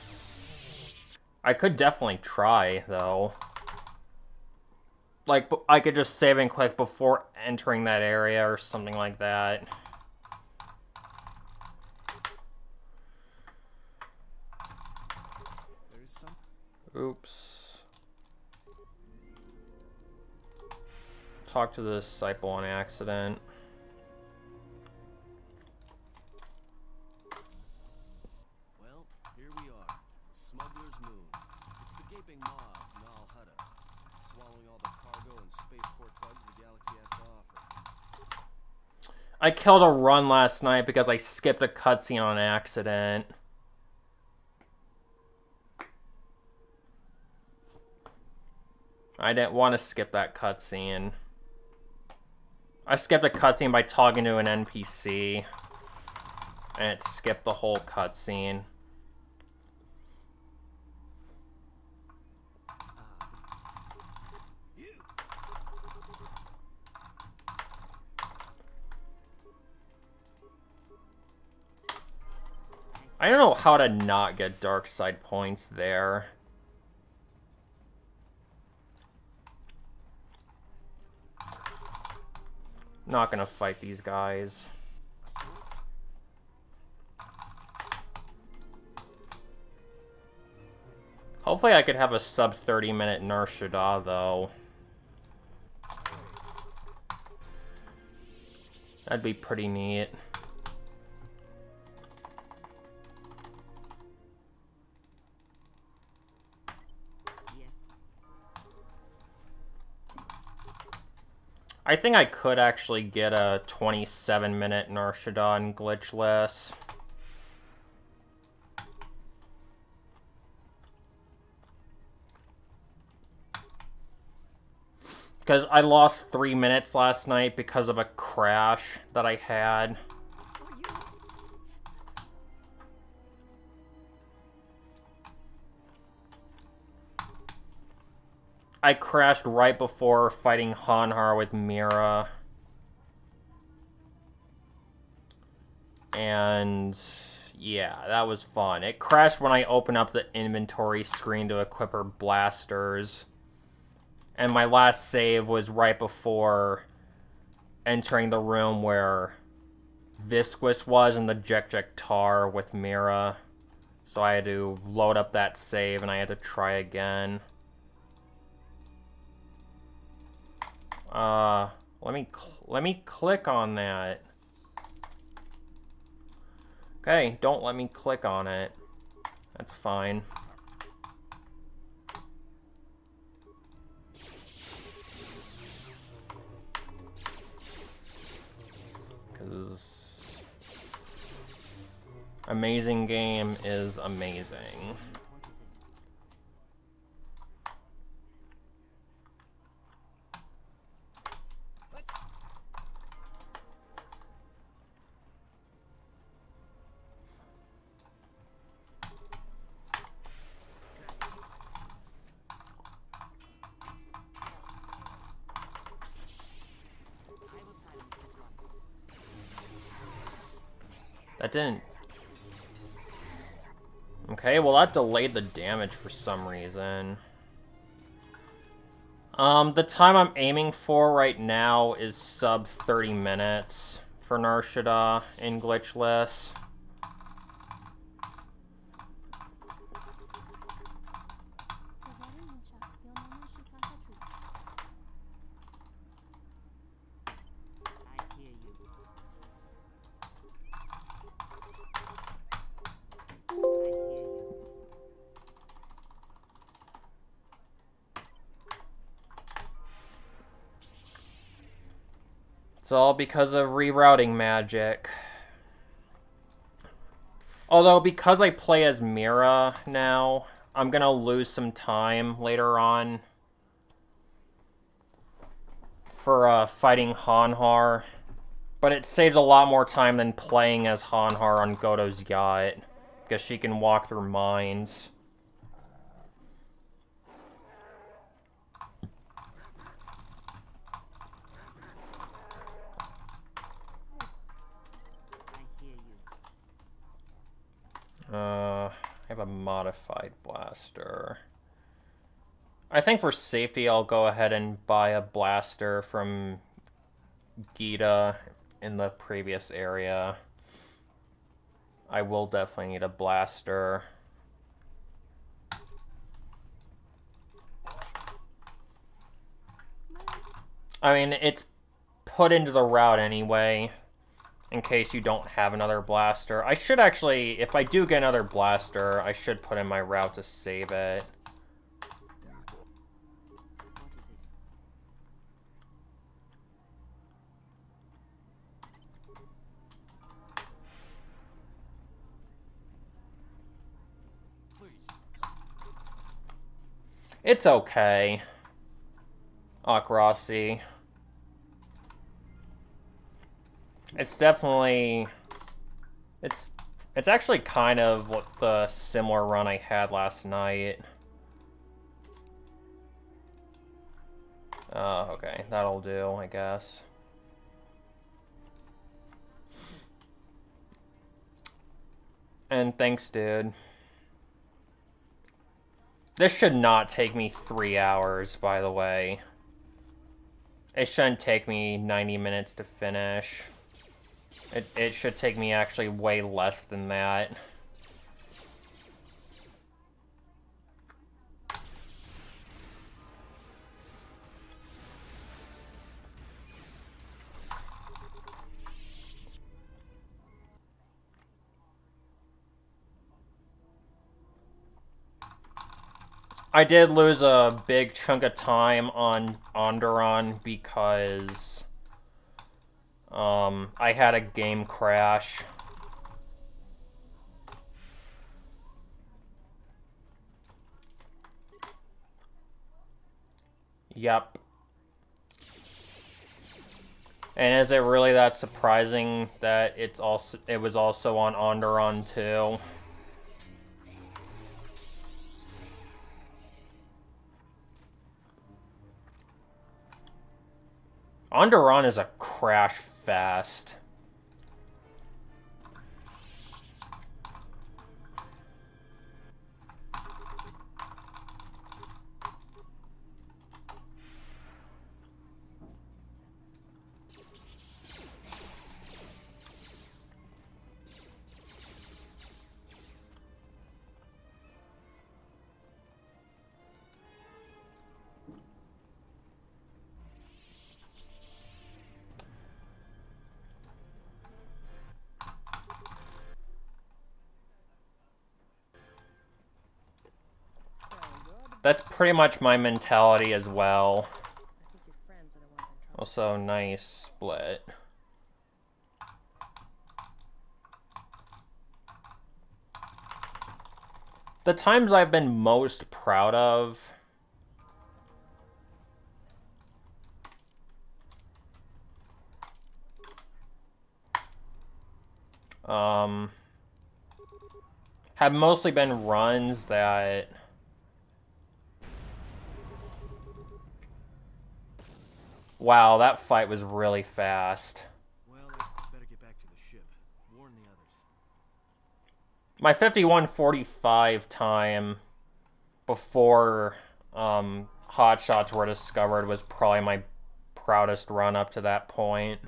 Speaker 1: I could definitely try, though. Like, I could just save and quit before entering that area or something like that. Oops. Talk to the disciple on accident.
Speaker 4: Well, here we are. Smuggler's Moon. It's the gaping maw of Nal Hutta, swallowing all the cargo and spaceport bugs the galaxy has to offer.
Speaker 1: I killed a run last night because I skipped a cutscene on accident. I didn't want to skip that cutscene. I skipped a cutscene by talking to an N P C. And it skipped the whole cutscene. I don't know how to not get dark side points there. Not gonna fight these guys. Hopefully I could have a sub thirty minute Nar Shaddaa, though. That'd be pretty neat. I think I could actually get a twenty-seven minute Nar Shaddaa in Glitchless. Because I lost three minutes last night because of a crash that I had. I crashed right before fighting Hanhar with Mira. And yeah, that was fun. It crashed when I opened up the inventory screen to equip her blasters. And my last save was right before entering the room where Visquis was in the Jek Jek Tar with Mira. So I had to load up that save and I had to try again. Uh, let me let me click on that. Okay, don't let me click on it. That's fine. Because amazing game is amazing. That didn't... Okay, well that delayed the damage for some reason. Um, the time I'm aiming for right now is sub thirty minutes for Nar Shaddaa in Glitchless. It's all because of rerouting magic. Although, because I play as Mira now, I'm gonna lose some time later on for uh, fighting Hanhar. But it saves a lot more time than playing as Hanhar on Goto's yacht, because she can walk through mines. Uh, I have a modified blaster. I think for safety, I'll go ahead and buy a blaster from Gita in the previous area. I will definitely need a blaster. I mean, it's put into the route anyway, in case you don't have another blaster. I should actually, if I do get another blaster, I should put in my route to save it. It's okay, Akrasi. It's definitely... It's it's actually kind of what the similar run I had last night. Oh, okay. That'll do, I guess. And thanks, dude. This should not take me three hours, by the way. It shouldn't take me ninety minutes to finish. It, it should take me actually way less than that. I did lose a big chunk of time on Onderon because um, I had a game crash. Yep. And is it really that surprising that it's also it was also on Onderon too? Onderon is a crash fest. That's pretty much my mentality as well. Also, nice split. The times I've been most proud of um, have mostly been runs that wow, that fight was really fast.
Speaker 4: Well, I better get back to the ship. Warn the others.
Speaker 1: My fifty-one forty-five time before um, hotshots were discovered was probably my proudest run up to that point.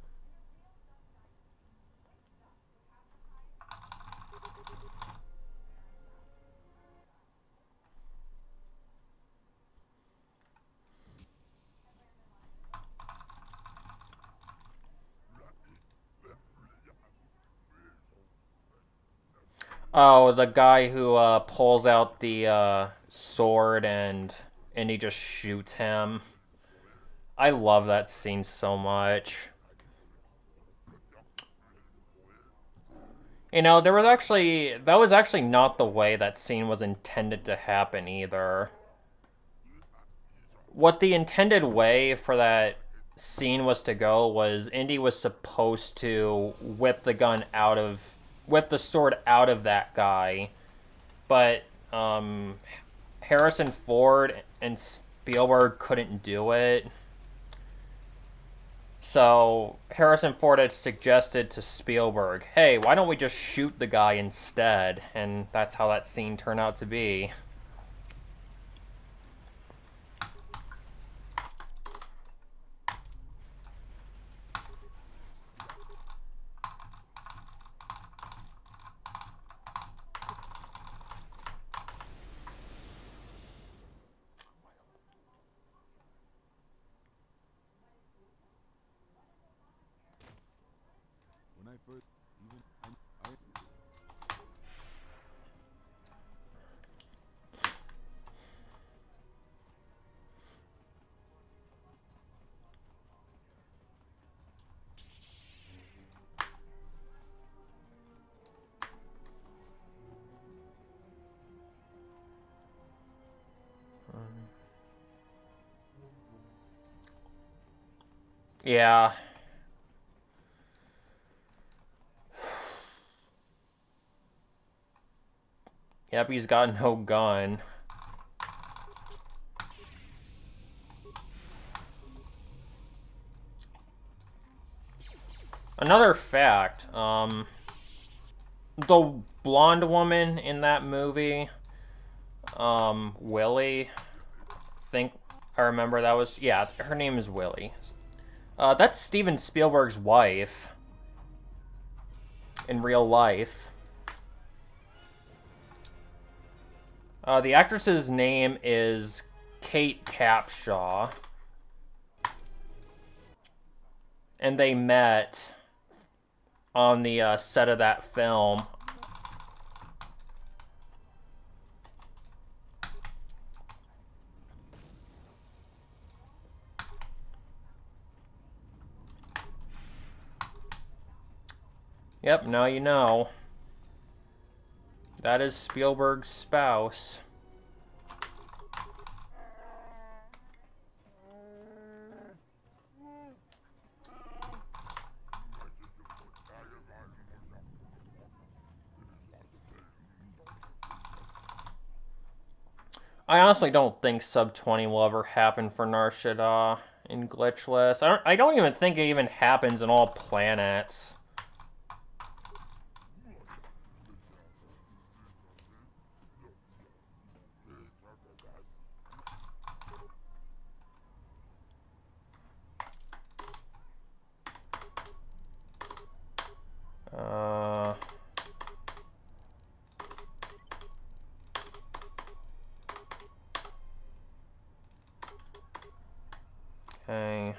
Speaker 1: Oh, the guy who uh, pulls out the uh, sword and and he just shoots him. I love that scene so much. You know, there was actually... That was actually not the way that scene was intended to happen, either. What the intended way for that scene was to go was Indy was supposed to whip the gun out of... Whip the sword out of that guy. But, um... Harrison Ford and Spielberg couldn't do it. So, Harrison Ford had suggested to Spielberg, hey, why don't we just shoot the guy instead? And that's how that scene turned out to be.
Speaker 9: When I first even I, I
Speaker 1: Yeah. Yep, he's got no gun. Another fact, um, the blonde woman in that movie, um, Willie, I think I remember that was, yeah, her name is Willie. Uh, that's Steven Spielberg's wife in real life. Uh, the actress's name is Kate Capshaw. And they met on the uh, set of that film. Yep, now you know. That is Spielberg's spouse. I honestly don't think sub twenty will ever happen for Narshada in Glitchless. I don't, I don't even think it even happens in all planets. Uh... Okay.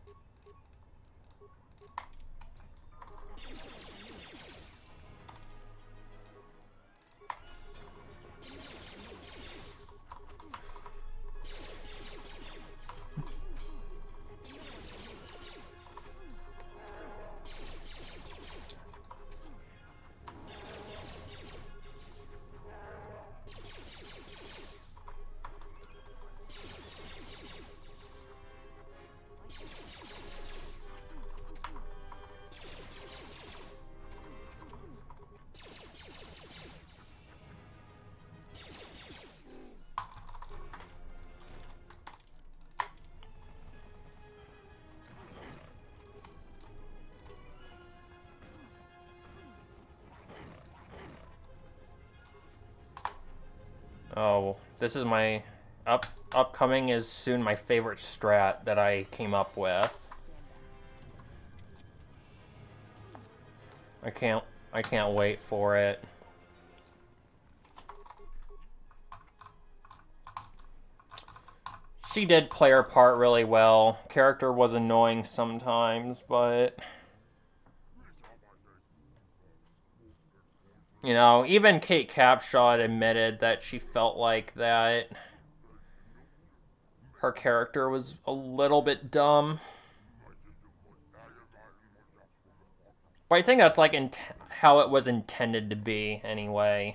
Speaker 1: Oh, this is my up upcoming is soon my favorite strat that I came up with. I can't I can't wait for it. She did play her part really well. Character was annoying sometimes, but you know, even Kate Capshaw admitted that she felt like that her character was a little bit dumb. But I think that's like in how it was intended to be, anyway.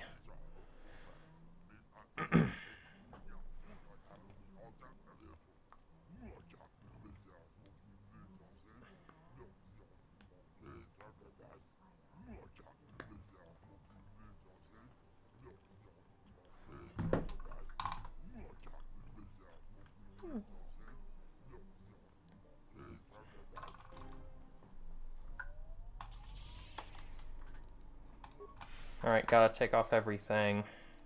Speaker 1: Alright, gotta take off everything.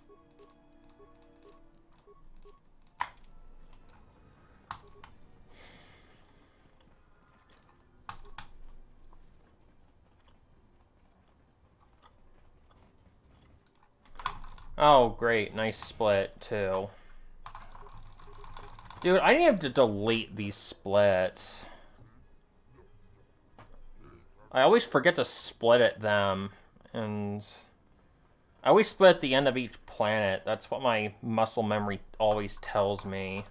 Speaker 1: Oh, great. Nice split, too. Dude, I need to delete these splits. I always forget to split at them, and I always split at the end of each planet. That's what my muscle memory always tells me.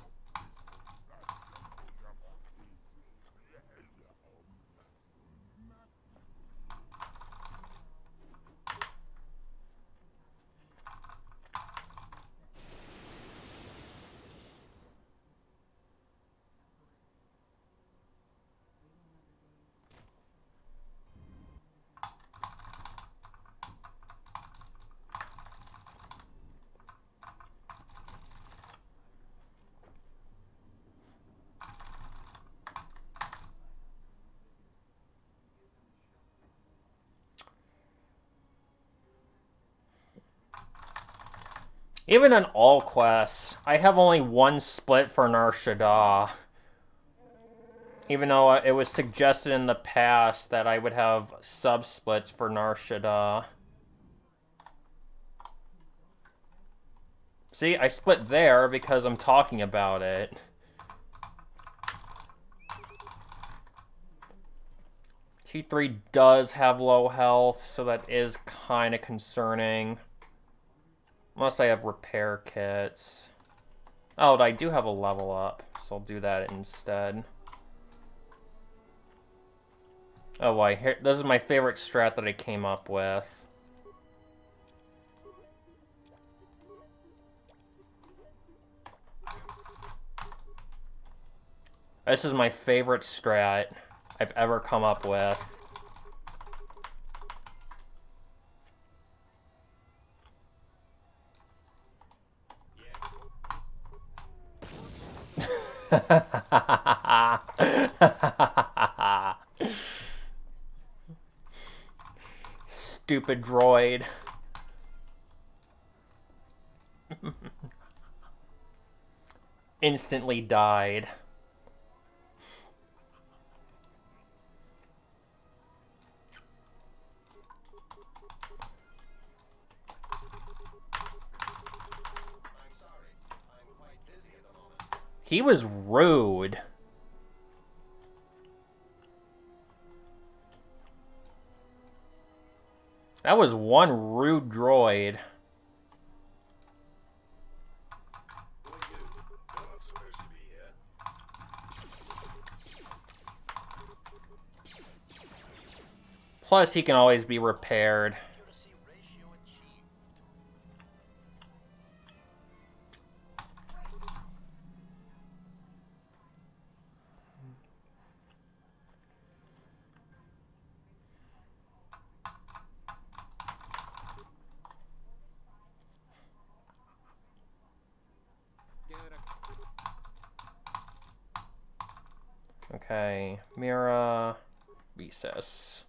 Speaker 1: Even in all quests, I have only one split for Nar Shaddaa. Even though it was suggested in the past that I would have sub-splits for Nar Shaddaa. See, I split there because I'm talking about it. T three does have low health, so that is kind of concerning. Unless I have repair kits. Oh, I do have a level up, so I'll do that instead. Oh, boy, here, this is my favorite strat that I came up with. This is my favorite strat I've ever come up with. Stupid droid. Instantly died. He was rude. That was one rude droid. Plus, he can always be repaired. Okay, Mira, Recess.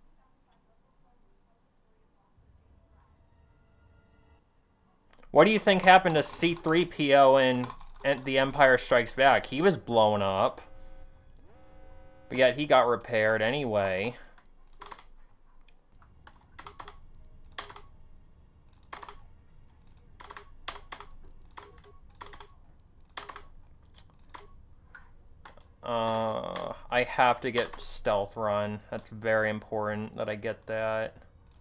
Speaker 1: What do you think happened to C three P O in The Empire Strikes Back? He was blown up. But yet he got repaired anyway. Uh, I have to get Stealth Run. That's very important that I get that.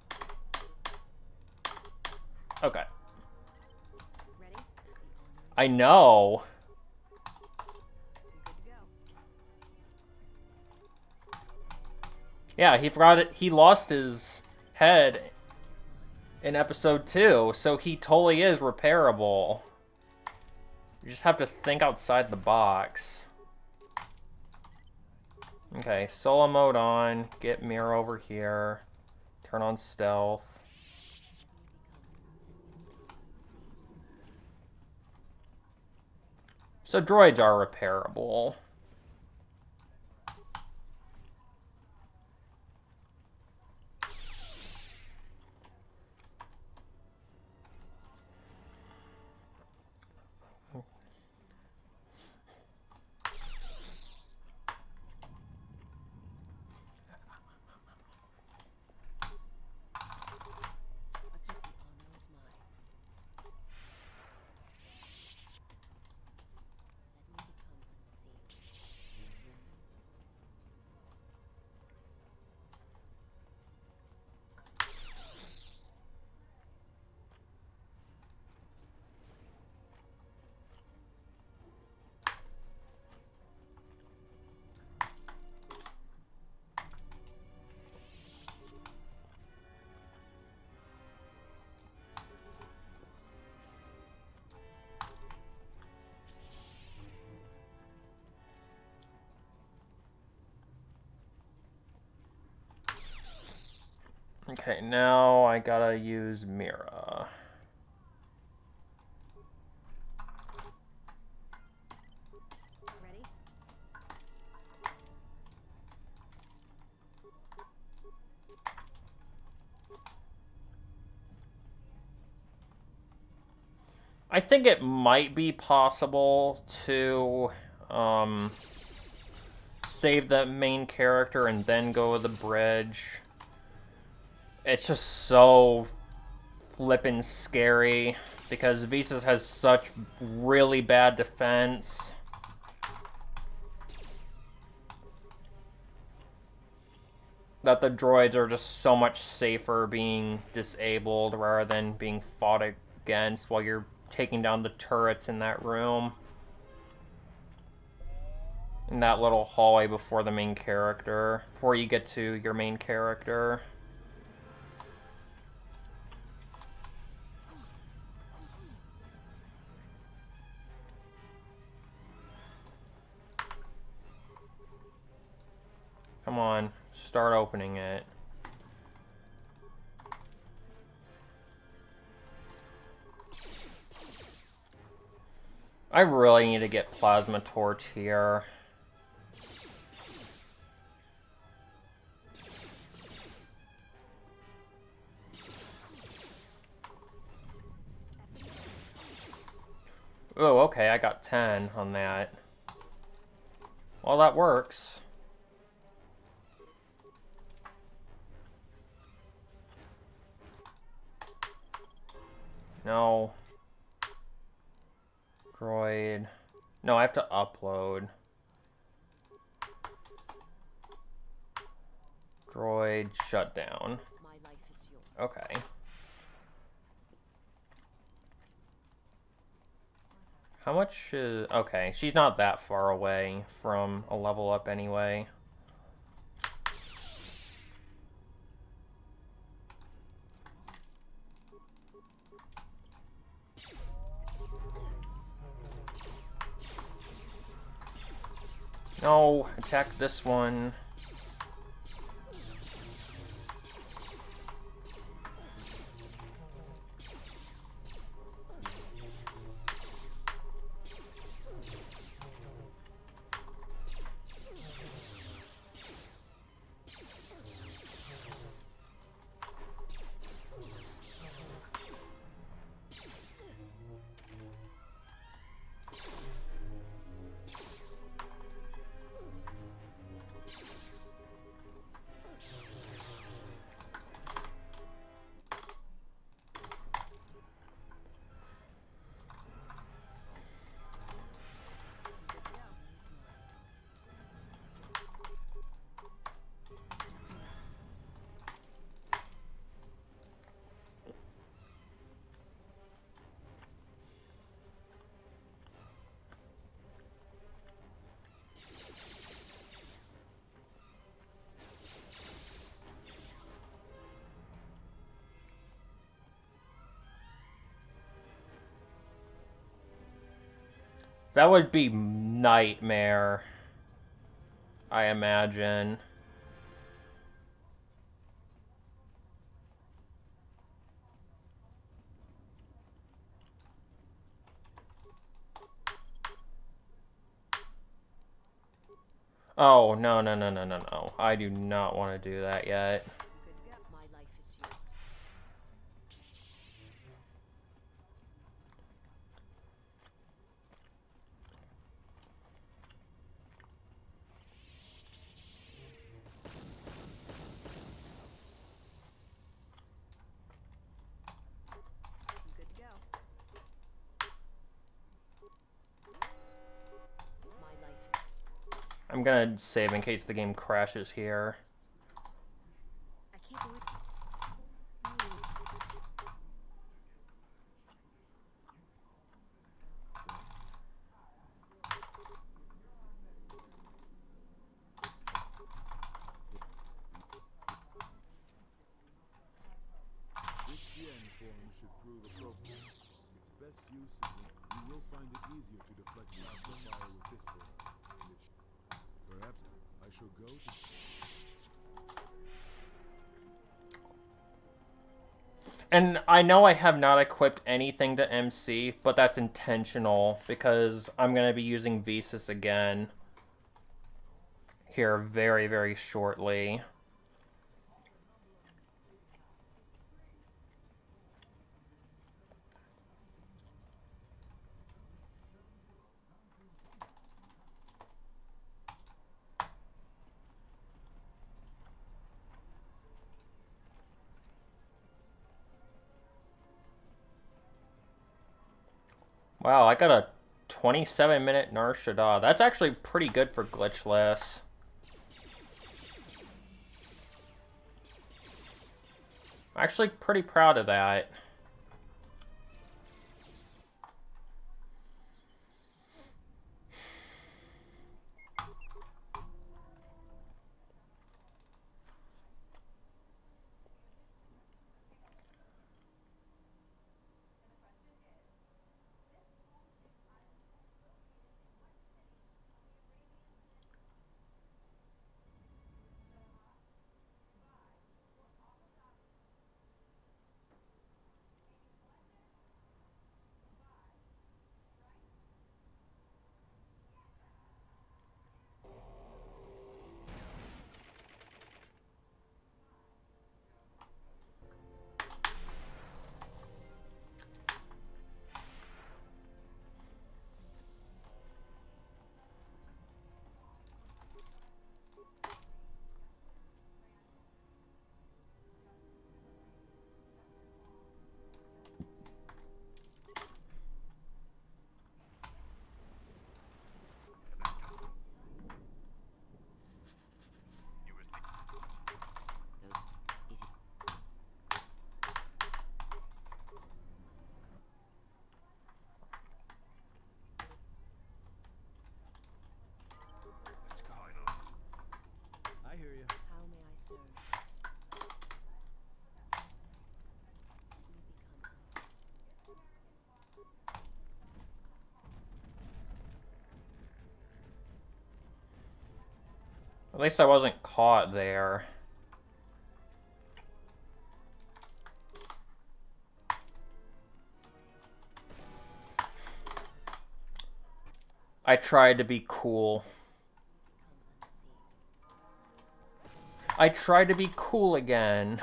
Speaker 1: Okay.
Speaker 6: Ready?
Speaker 1: I know.
Speaker 6: Good to go.
Speaker 1: Yeah, he forgot it. He lost his head in episode two, so he totally is repairable. You just have to think outside the box. Okay, solo mode on, get mirror over here, turn on stealth. So droids are repairable. Okay, now I gotta use Mira.
Speaker 6: Ready?
Speaker 1: I think it might be possible to um, save the main character and then go to the bridge. It's just so flippin' scary because Visas has such really bad defense. That the droids are just so much safer being disabled rather than being fought against while you're taking down the turrets in that room. In that little hallway before the main character. Before you get to your main character. Come on, start opening it. I really need to get Plasma Torch here. Oh, okay, I got ten on that. Well, that works. No. Droid. No, I have to upload. Droid shut down.
Speaker 2: My life is yours.
Speaker 1: Okay. How much is... Okay, she's not that far away from a level up anyway. No, attack this one. That would be nightmare, I imagine. Oh, no, no, no, no, no, no. I do not want to do that yet.
Speaker 2: My life is yours. I'm good to go. My life is...
Speaker 1: I'm gonna save in case the game crashes here.
Speaker 2: I can't do it.
Speaker 9: This Yen form should prove appropriate. Its best use is when you will find it easier to deflect plasma fire with this form. And it sh Perhaps I shall go to...
Speaker 1: And I know I have not equipped anything to M C, but that's intentional because I'm going to be using Visas again here very, very shortly. Wow, I got a twenty-seven minute Nar Shaddaa. That's actually pretty good for Glitchless. I'm actually pretty proud of that.
Speaker 4: I hear you.
Speaker 2: How may I serve? We become
Speaker 1: At least I wasn't caught there. I tried to be cool. I tried to be cool again.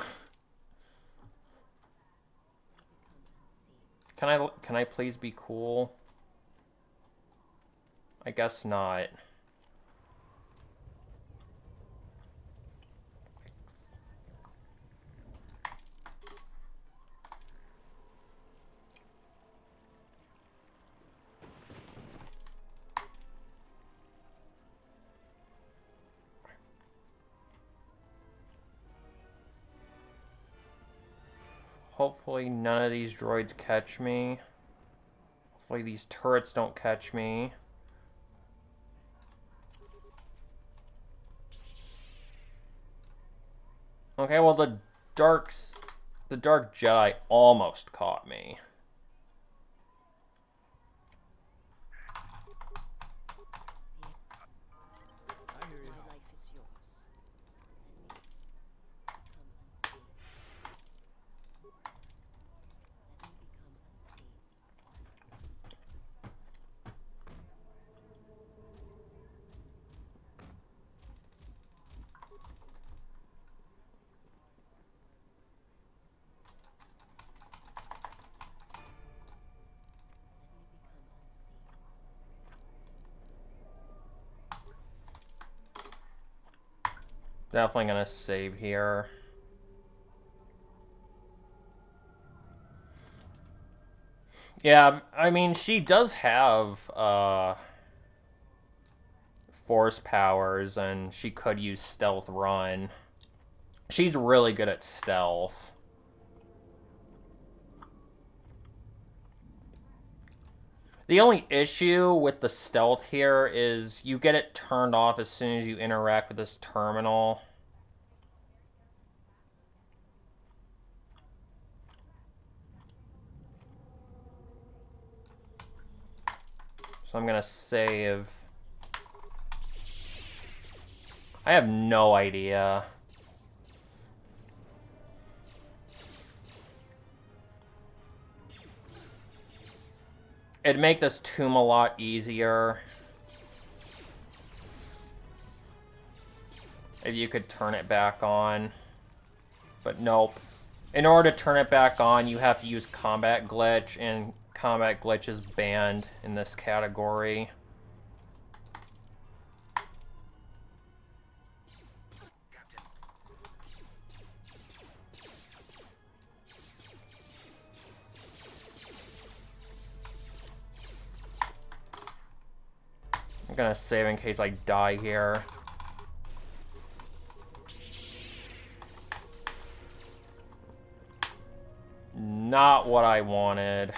Speaker 1: Can I can I please be cool? I guess not. Hopefully none of these droids catch me. Hopefully these turrets don't catch me. Okay, well the darks, the Dark Jedi almost caught me. Definitely gonna save here. Yeah, I mean, she does have uh, force powers, and she could use stealth run. She's really good at stealth. The only issue with the stealth here is you get it turned off as soon as you interact with this terminal. So I'm gonna save. I have no idea. It'd make this tomb a lot easier if you could turn it back on. But nope. In order to turn it back on, you have to use combat glitch, and combat glitch is banned in this category. I'm gonna save in case I die here. Not what I wanted.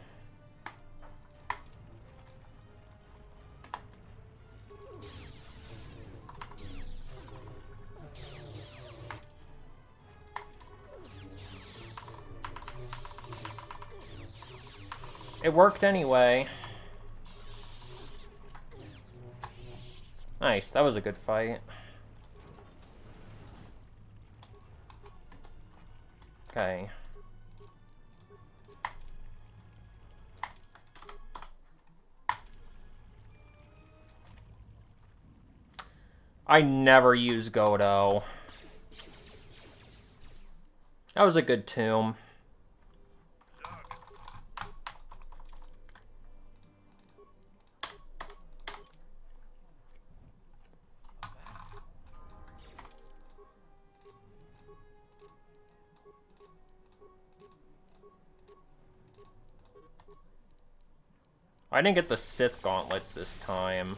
Speaker 1: It worked anyway. Nice, that was a good fight. Okay. I never use Godo. That was a good tomb. I didn't get the Sith gauntlets this time.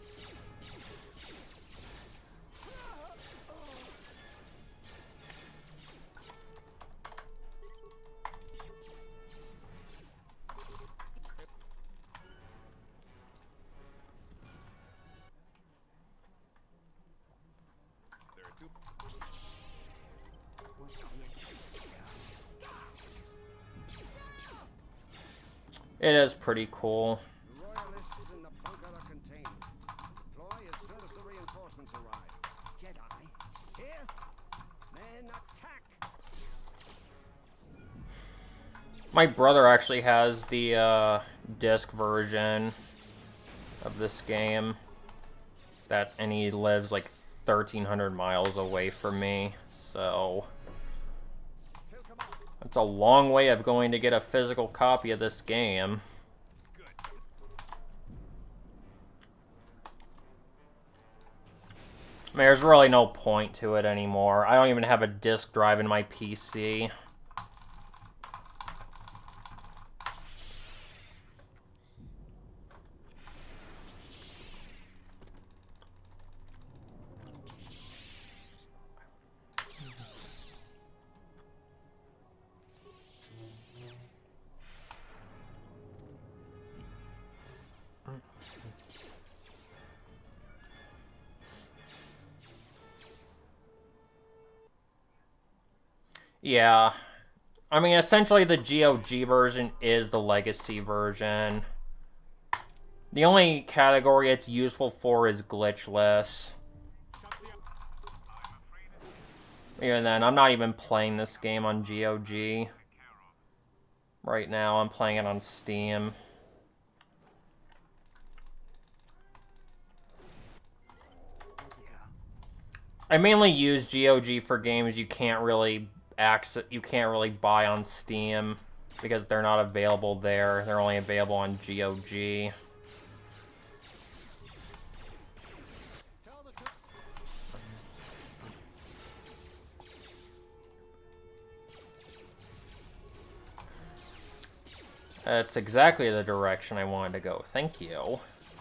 Speaker 1: It is pretty cool.
Speaker 10: The Royalists in the bunker are contained. Deploy as soon as the reinforcements arrive. Jedi, here! Men, attack!
Speaker 1: My brother actually has the uh, disc version of this game. That, and he lives like thirteen hundred miles away from me, so it's a long way of going to get a physical copy of this game. I mean, there's really no point to it anymore. I don't even have a disk drive in my P C. Yeah. I mean, essentially the G O G version is the legacy version. The only category it's useful for is glitchless. Even then, I'm not even playing this game on G O G. Right now, I'm playing it on Steam. I mainly use G O G for games you can't really access, you can't really buy on Steam because they're not available there. They're only available on G O G. That's exactly the direction I wanted to go. Thank you.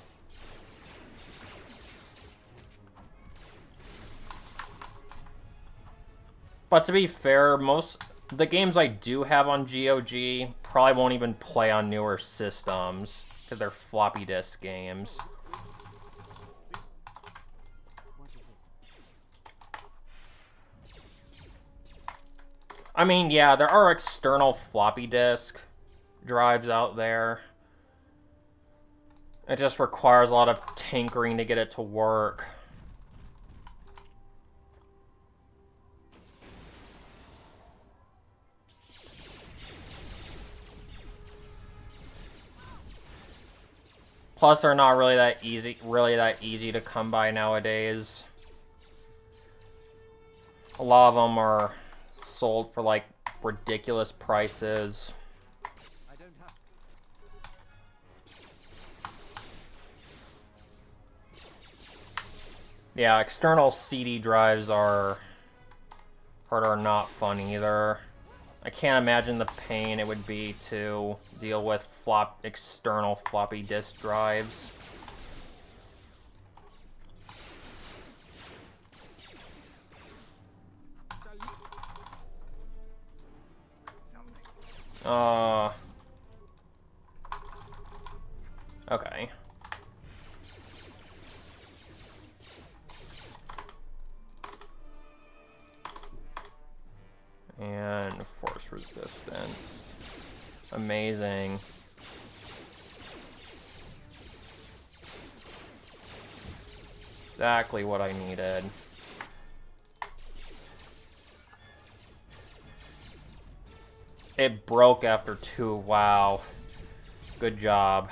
Speaker 1: But to be fair, most the games I do have on G O G probably won't even play on newer systems because they're floppy disk games. I mean, yeah, there are external floppy disk drives out there. It just requires a lot of tinkering to get it to work. Plus, they're not really that easy, really that easy to come by nowadays. A lot of them are sold for like ridiculous prices.
Speaker 10: I don't have.
Speaker 1: Yeah, external C D drives are are not fun either. I can't imagine the pain it would be to deal with flop external floppy disk drives. Uh. Okay. And force resistance. Amazing. Exactly what I needed. It broke after two. Wow. Good job.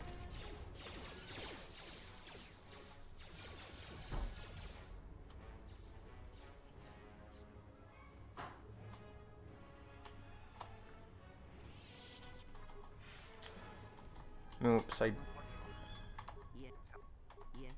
Speaker 1: Oops, I...
Speaker 2: Yeah. Yes.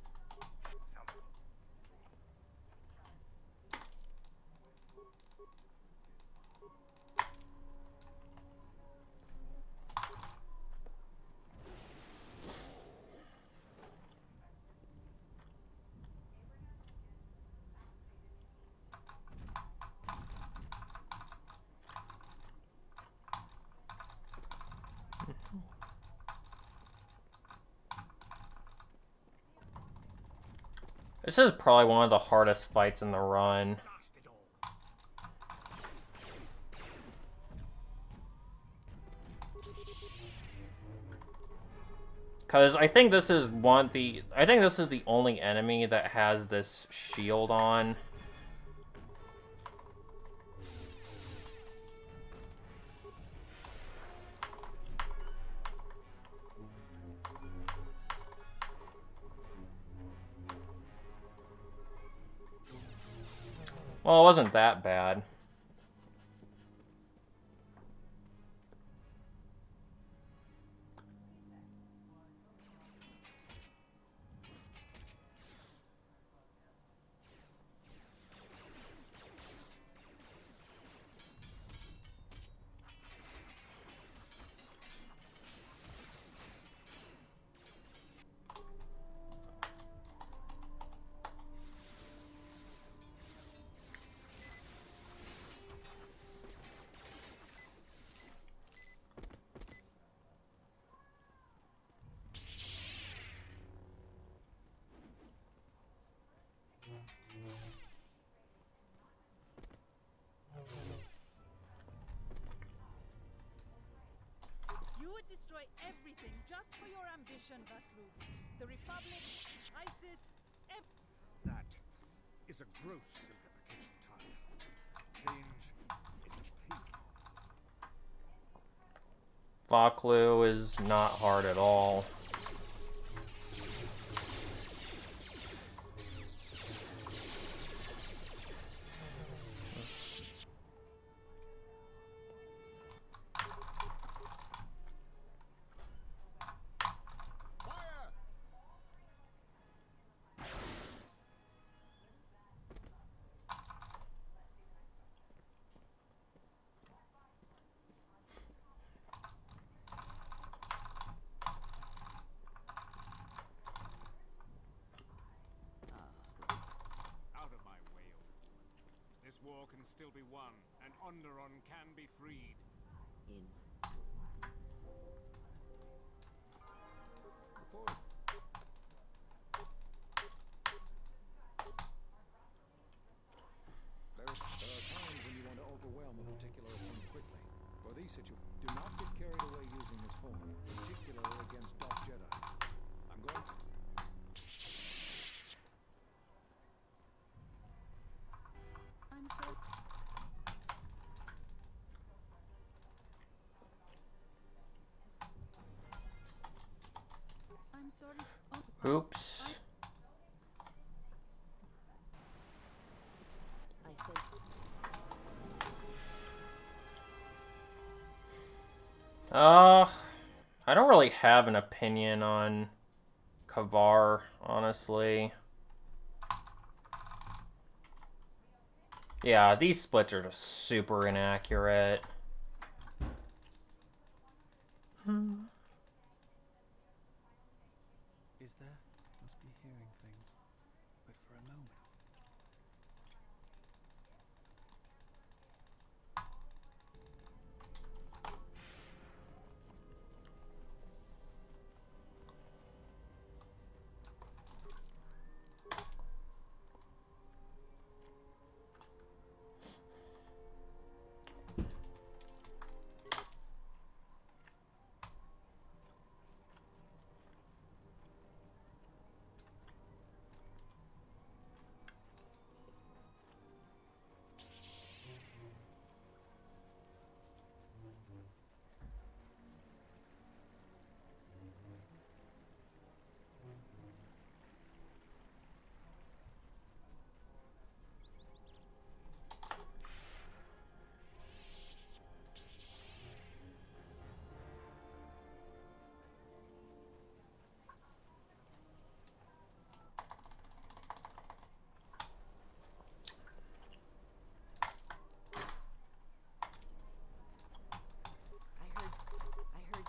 Speaker 1: This is probably one of the hardest fights in the run. Because I think this is one the I think this is the only enemy that has this shield on. Well, it wasn't that bad.
Speaker 11: You would destroy everything just for your ambition, Vatru. The Republic, ISIS, ev
Speaker 10: That is a gross simplification, Talia. Change is a pain.
Speaker 1: Vaklu is not hard at all.
Speaker 8: still be won, and Onderon can be freed.
Speaker 2: In.
Speaker 9: Report.
Speaker 12: There, is, there are times when you want to overwhelm a particular opponent quickly. For these situations, do not get carried away using this form, particularly against Dark Jedi. I'm going to...
Speaker 6: I'm so... I'm sorry. Oh,
Speaker 1: Oops.
Speaker 2: I said...
Speaker 1: Uh, I don't really have an opinion on Kavar, honestly. Yeah, these splits are just super inaccurate. Hmm.
Speaker 7: Is there? Must be hearing things. But for a moment.
Speaker 2: I heard... I heard...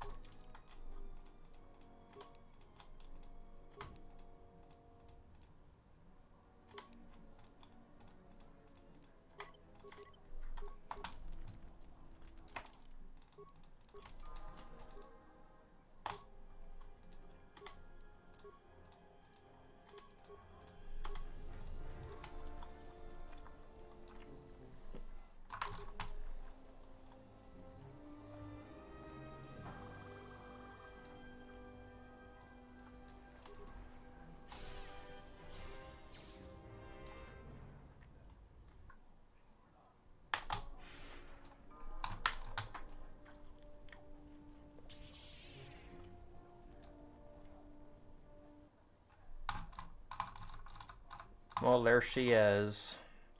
Speaker 1: Well, there she is.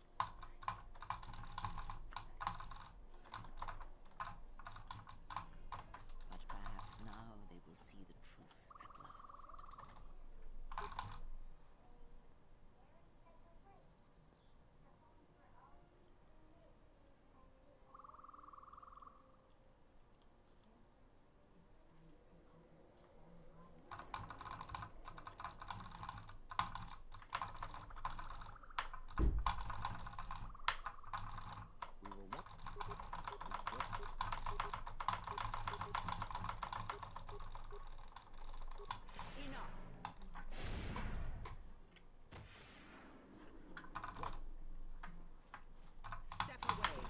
Speaker 2: But perhaps now they will see the truth at last.
Speaker 12: We will not...
Speaker 2: Enough! Step away!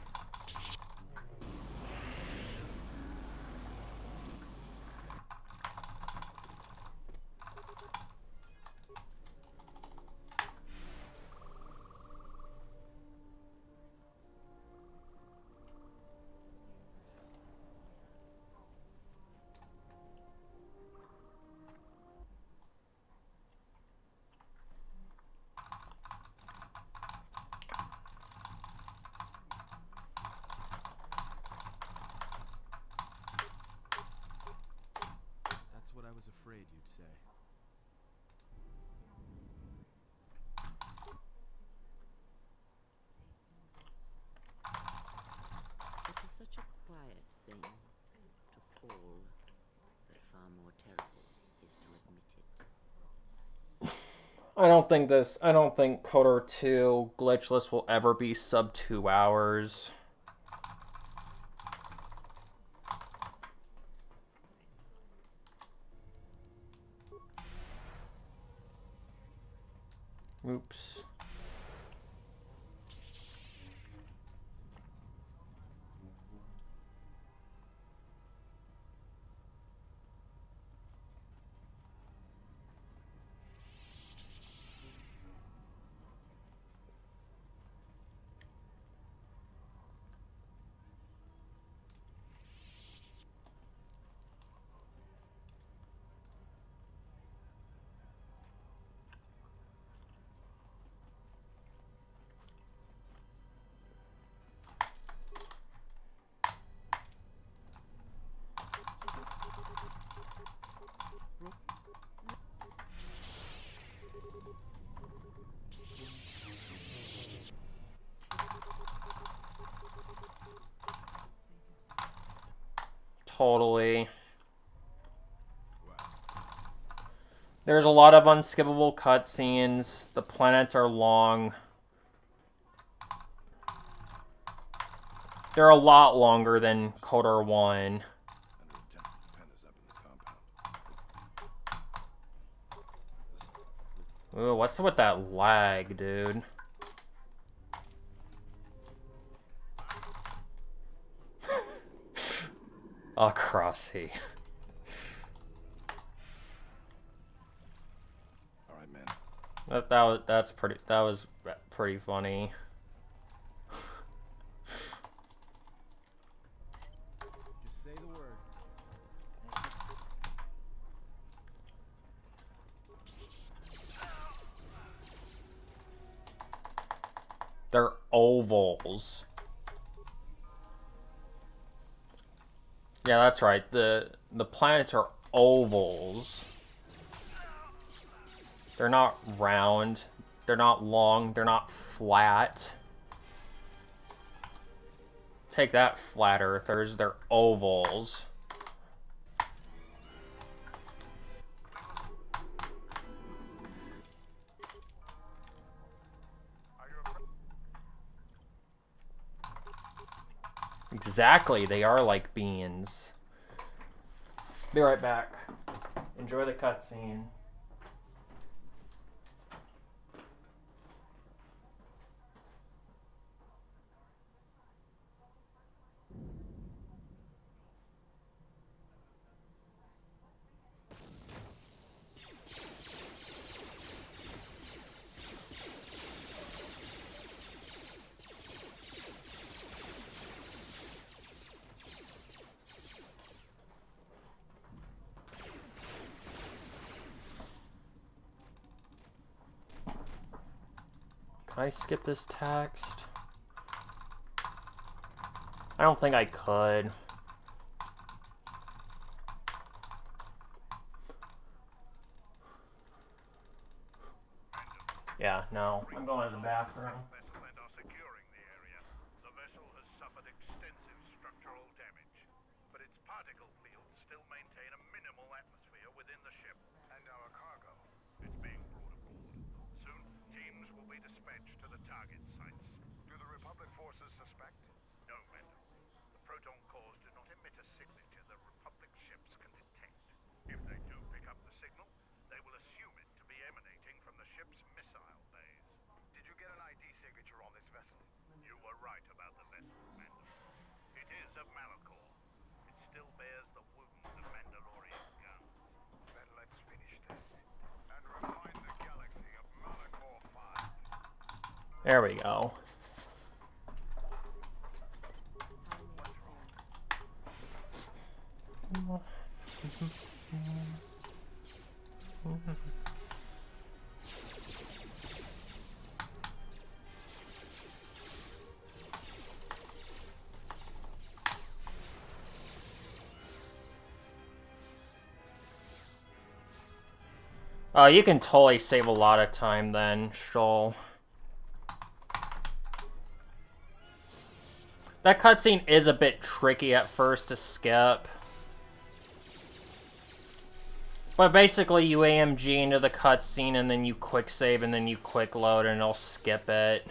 Speaker 4: That's what I was afraid you'd say.
Speaker 2: It is such a quiet thing to fall, but far more terrible is to admit it.
Speaker 1: I don't think this, I don't think KOTOR two Glitchless will ever be sub two hours. Oops. Totally. There's a lot of unskippable cutscenes. The planets are long. They're a lot longer than KOTOR one. Ooh, what's with that lag, dude? Oh, Crossy.
Speaker 9: All right, man.
Speaker 1: That that was that's pretty that was pretty funny.
Speaker 12: Just say the word.
Speaker 1: They're ovals. Yeah, that's right. The the planets are ovals. They're not round. They're not long. They're not flat. Take that, flat earthers. They're ovals. Exactly, they are like beans. Be right back. Enjoy the cutscene. Can I skip this text? I don't think I could. Yeah, no. I'm going to the bathroom. There we go. Uh, you can totally save a lot of time then, Shoal. That cutscene is a bit tricky at first to skip. But basically, you A M G into the cutscene, and then you quick save, and then you quick load, and it'll skip it.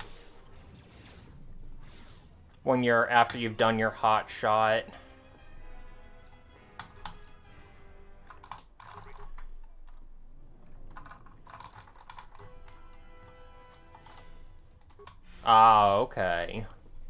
Speaker 1: When you're, after you've done your hot shot. Ah, okay.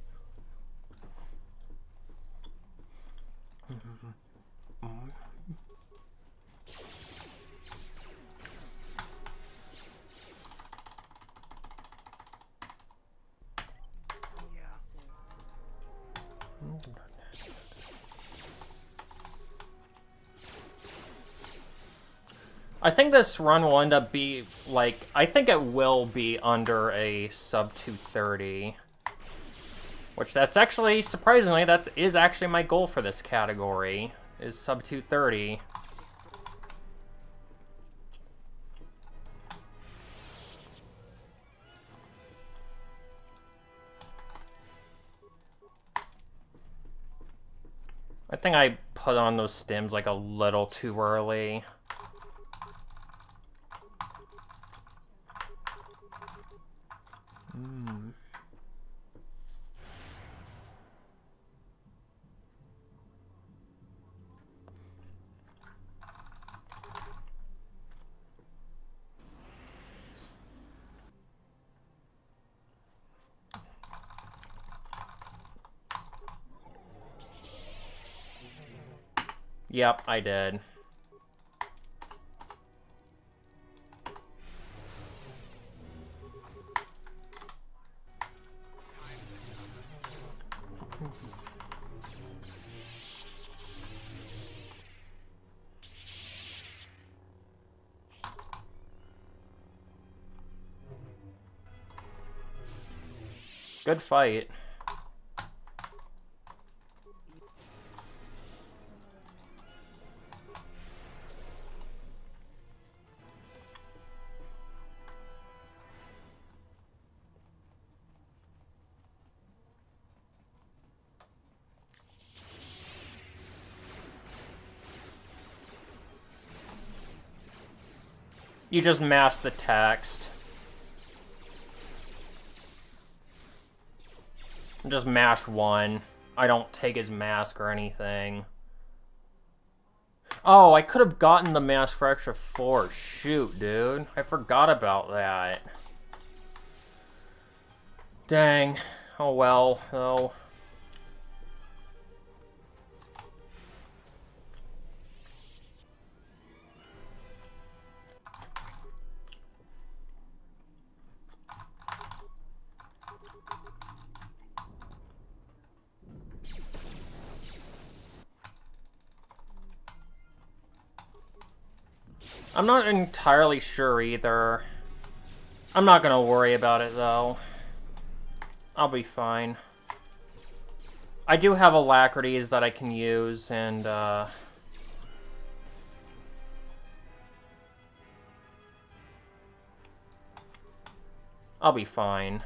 Speaker 1: I think this run will end up be, like, I think it will be under a sub two thirty. Which, that's actually, surprisingly, that is actually my goal for this category, is sub two thirty. I think I put on those stims, like, a little too early. Mm. Yep, I did. Good fight. You just mask the text. Just mash one. I don't take his mask or anything. Oh, I could have gotten the mask for extra four. Shoot, dude. I forgot about that. Dang. Oh well, though. I'm not entirely sure either. I'm not gonna worry about it though. I'll be fine. I do have alacrities that I can use, and uh... I'll be fine.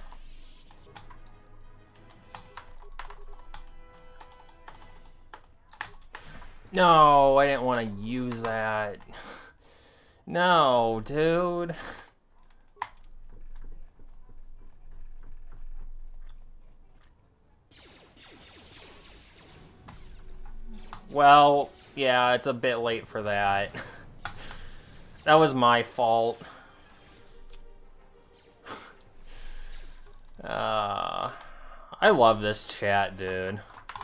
Speaker 1: No, I didn't want to use that. No, dude. Well, yeah, it's a bit late for that. That was my fault. Uh, I love this chat, dude.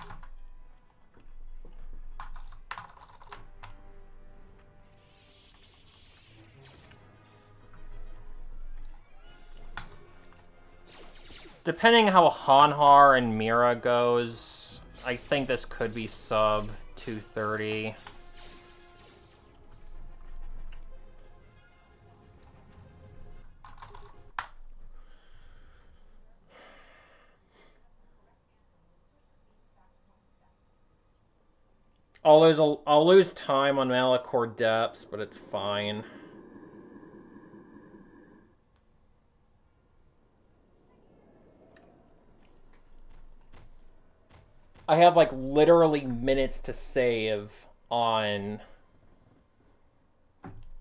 Speaker 1: Depending how Hanhar and Mira goes, I think this could be sub two thirty. I'll lose, a, I'll lose time on Malachor Depths, but it's fine. I have, like, literally minutes to save on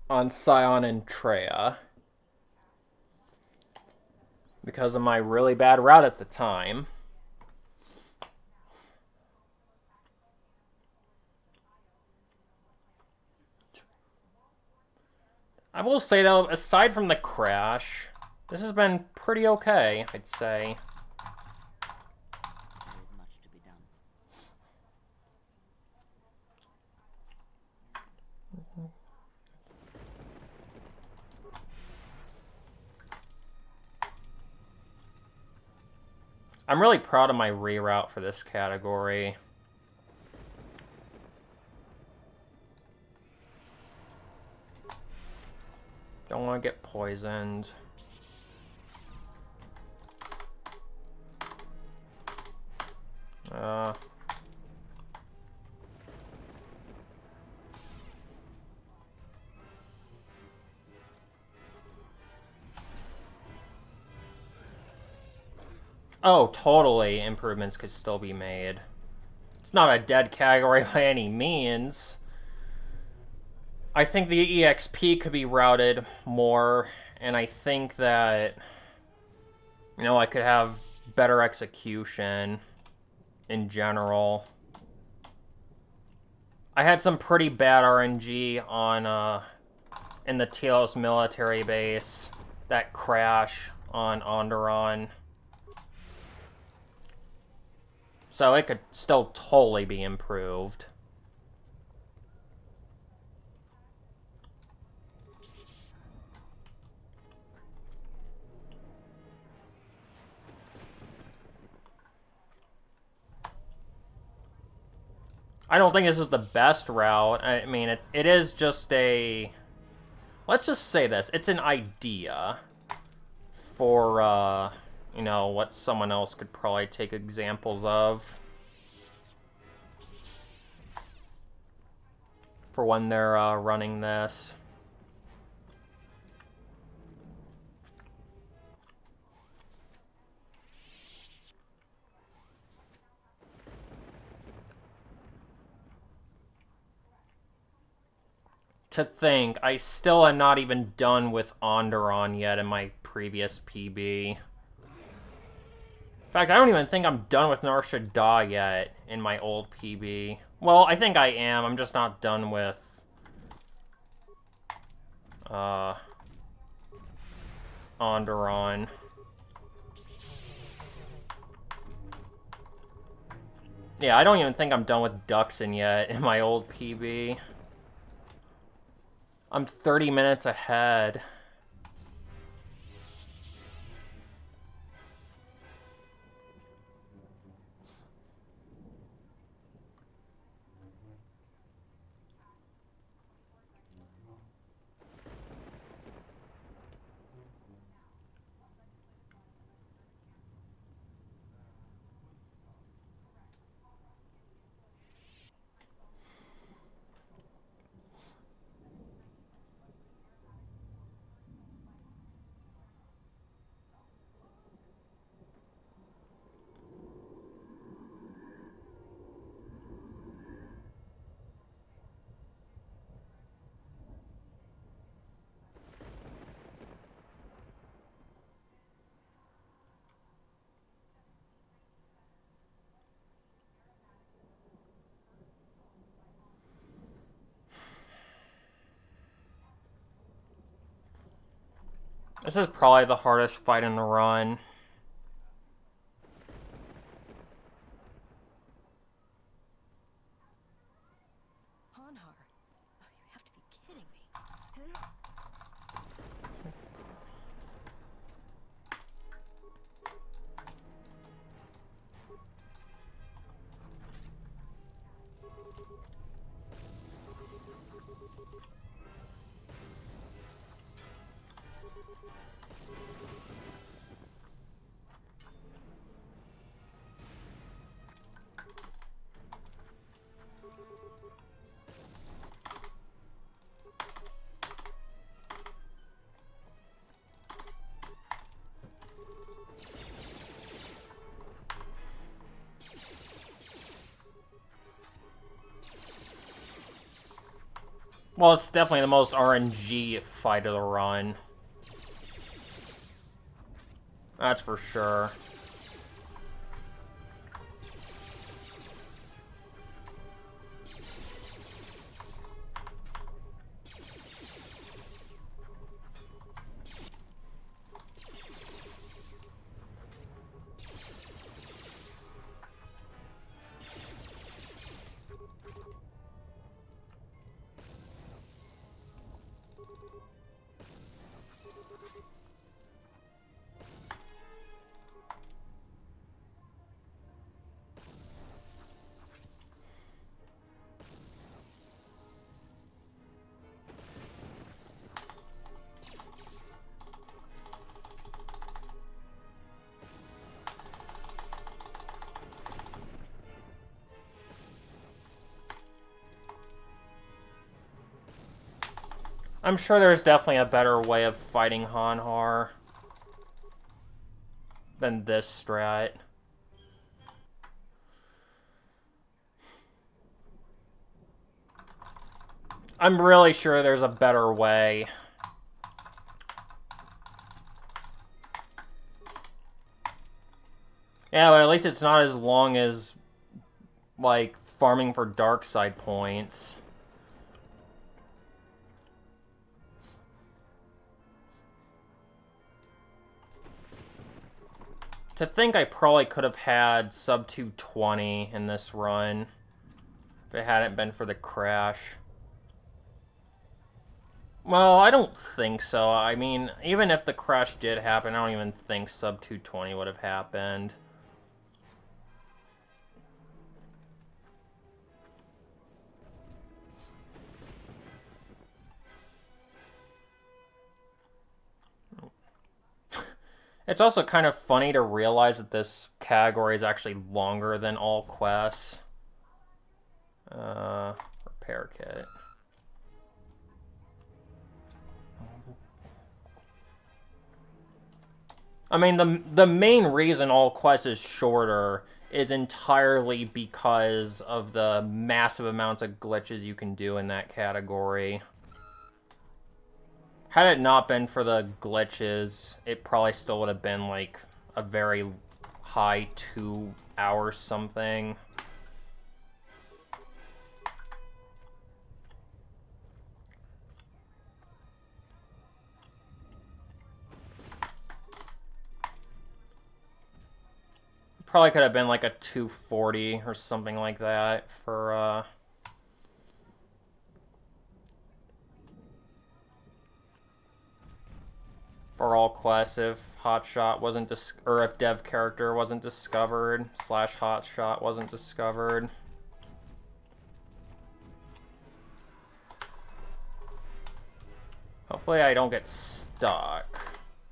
Speaker 1: on Scion and Treya. Because of my really bad route at the time. I will say though, aside from the crash, this has been pretty okay, I'd say.
Speaker 2: There is much to be done.
Speaker 1: I'm really proud of my reroute for this category. Don't want to get poisoned. Uh... Oh, totally. Improvements could still be made. It's not a dead category by any means. I think the E X P could be routed more, and I think that, you know, I could have better execution in general. I had some pretty bad R N G on, uh, in the Telos military base. That crash on Onderon. So it could still totally be improved. I don't think this is the best route. I mean, it, it is just a... Let's just say this. It's an idea for, uh... you know, what someone else could probably take examples of. For when they're uh, running this. To think, I still am not even done with Onderon yet in my previous P B. In fact, I don't even think I'm done with Nar Shaddaa yet in my old P B. Well, I think I am. I'm just not done with... Uh... Onderon. Yeah, I don't even think I'm done with Duxon yet in my old P B. I'm thirty minutes ahead. This is probably the hardest fight in the run.
Speaker 6: Honhar, oh, you have to be kidding me. Huh?
Speaker 1: Well, it's definitely the most R N G fight of the run. That's for sure. I'm sure there's definitely a better way of fighting Hanhar than this strat. I'm really sure there's a better way. Yeah, but at least it's not as long as, like, farming for dark side points. To think I probably could have had sub two twenty in this run if it hadn't been for the crash. Well, I don't think so. I mean, even if the crash did happen, I don't even think sub two twenty would have happened. It's also kind of funny to realize that this category is actually longer than all quests. Uh, repair kit. I mean, the the main reason all quests is shorter is entirely because of the massive amounts of glitches you can do in that category. Had it not been for the glitches, it probably still would have been like a very high two hours something. Probably could have been like a two forty or something like that for uh for all quests if Hotshot wasn't dis or if dev character wasn't discovered slash Hotshot wasn't discovered. Hopefully I don't get stuck.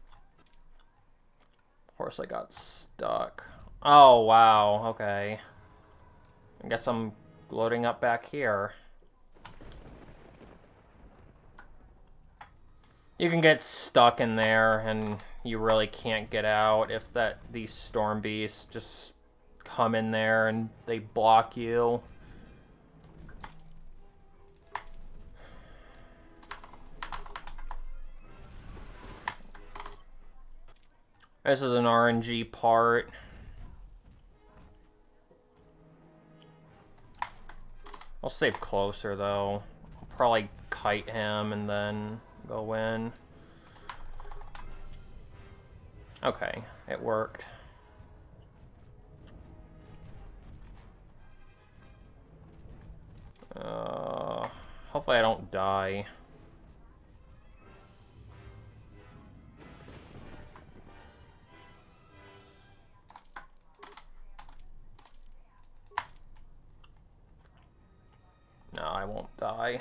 Speaker 1: Of course I got stuck. Oh wow, okay. I guess I'm loading up back here. You can get stuck in there and you really can't get out if that these storm beasts just come in there and they block you. This is an R N G part. I'll save closer though. I'll probably kite him and then go in. Okay, it worked. Uh, hopefully I don't die. No, I won't die.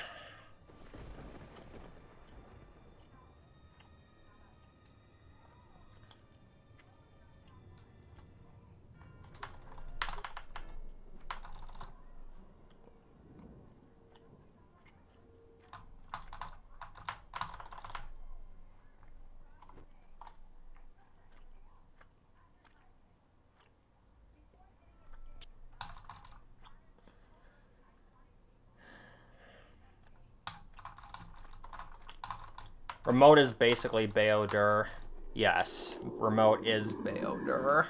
Speaker 1: Remote is basically Beodur. Yes, remote is Beodur.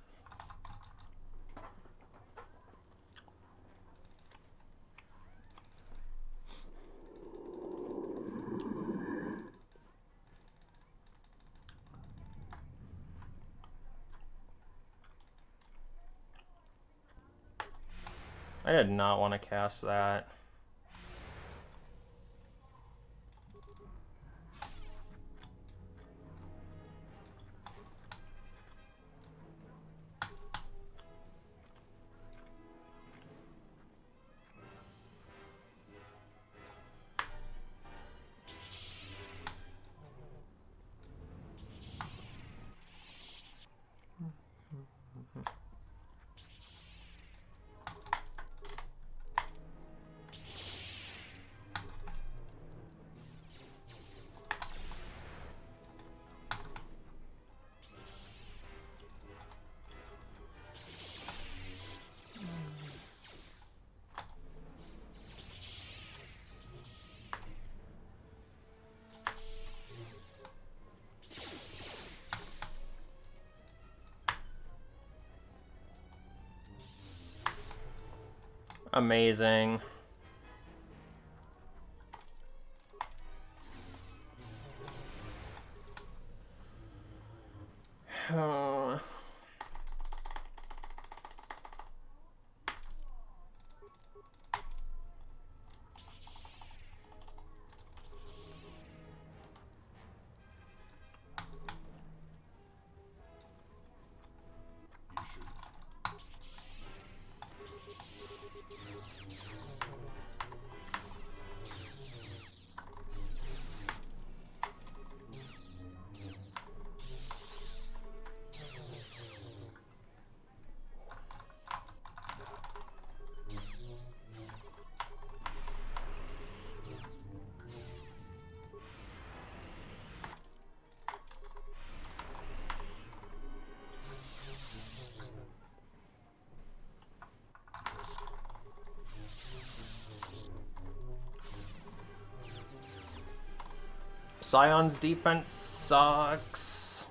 Speaker 1: I did not want to cast that. Amazing. Oh. Scion's defense sucks.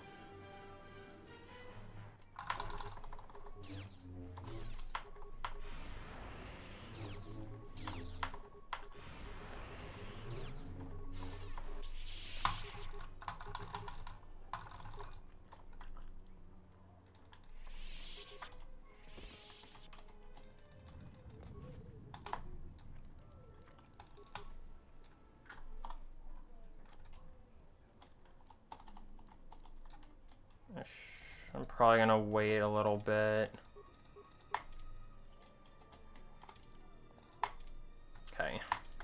Speaker 1: I'm probably gonna wait a little bit. Okay.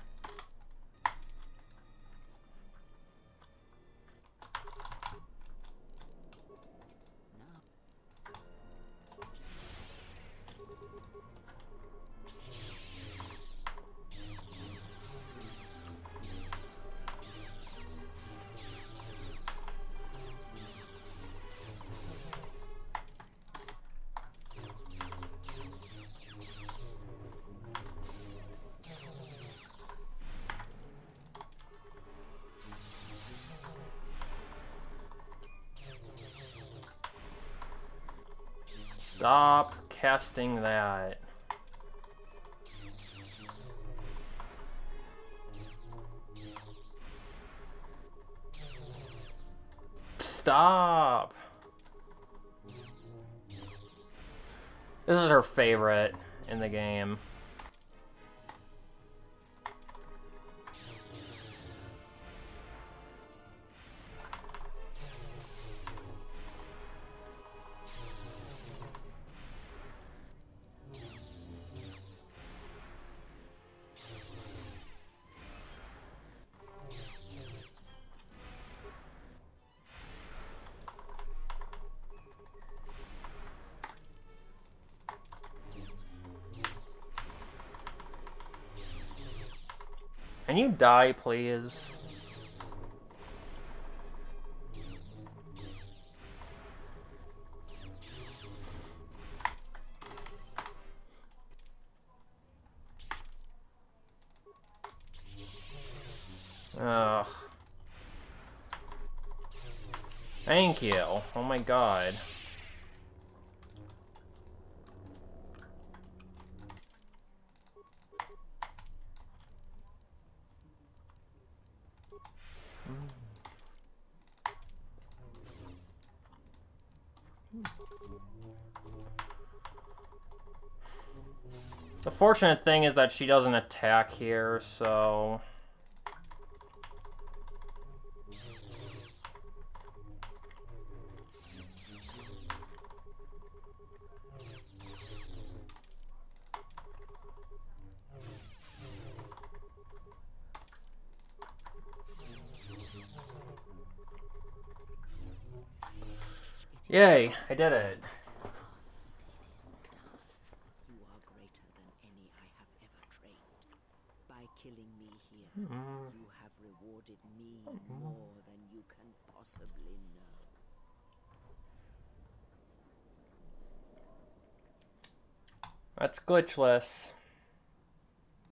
Speaker 1: Stop casting that. Stop. This is her favorite in the game. Can you die, please? Ugh. Thank you. Oh my god. The fortunate thing is that she doesn't attack here, so... Yay, I did it.
Speaker 2: You are greater than any I have ever trained. By killing me here,
Speaker 1: Mm.
Speaker 2: you have rewarded me more than you can possibly know.
Speaker 1: That's Glitchless.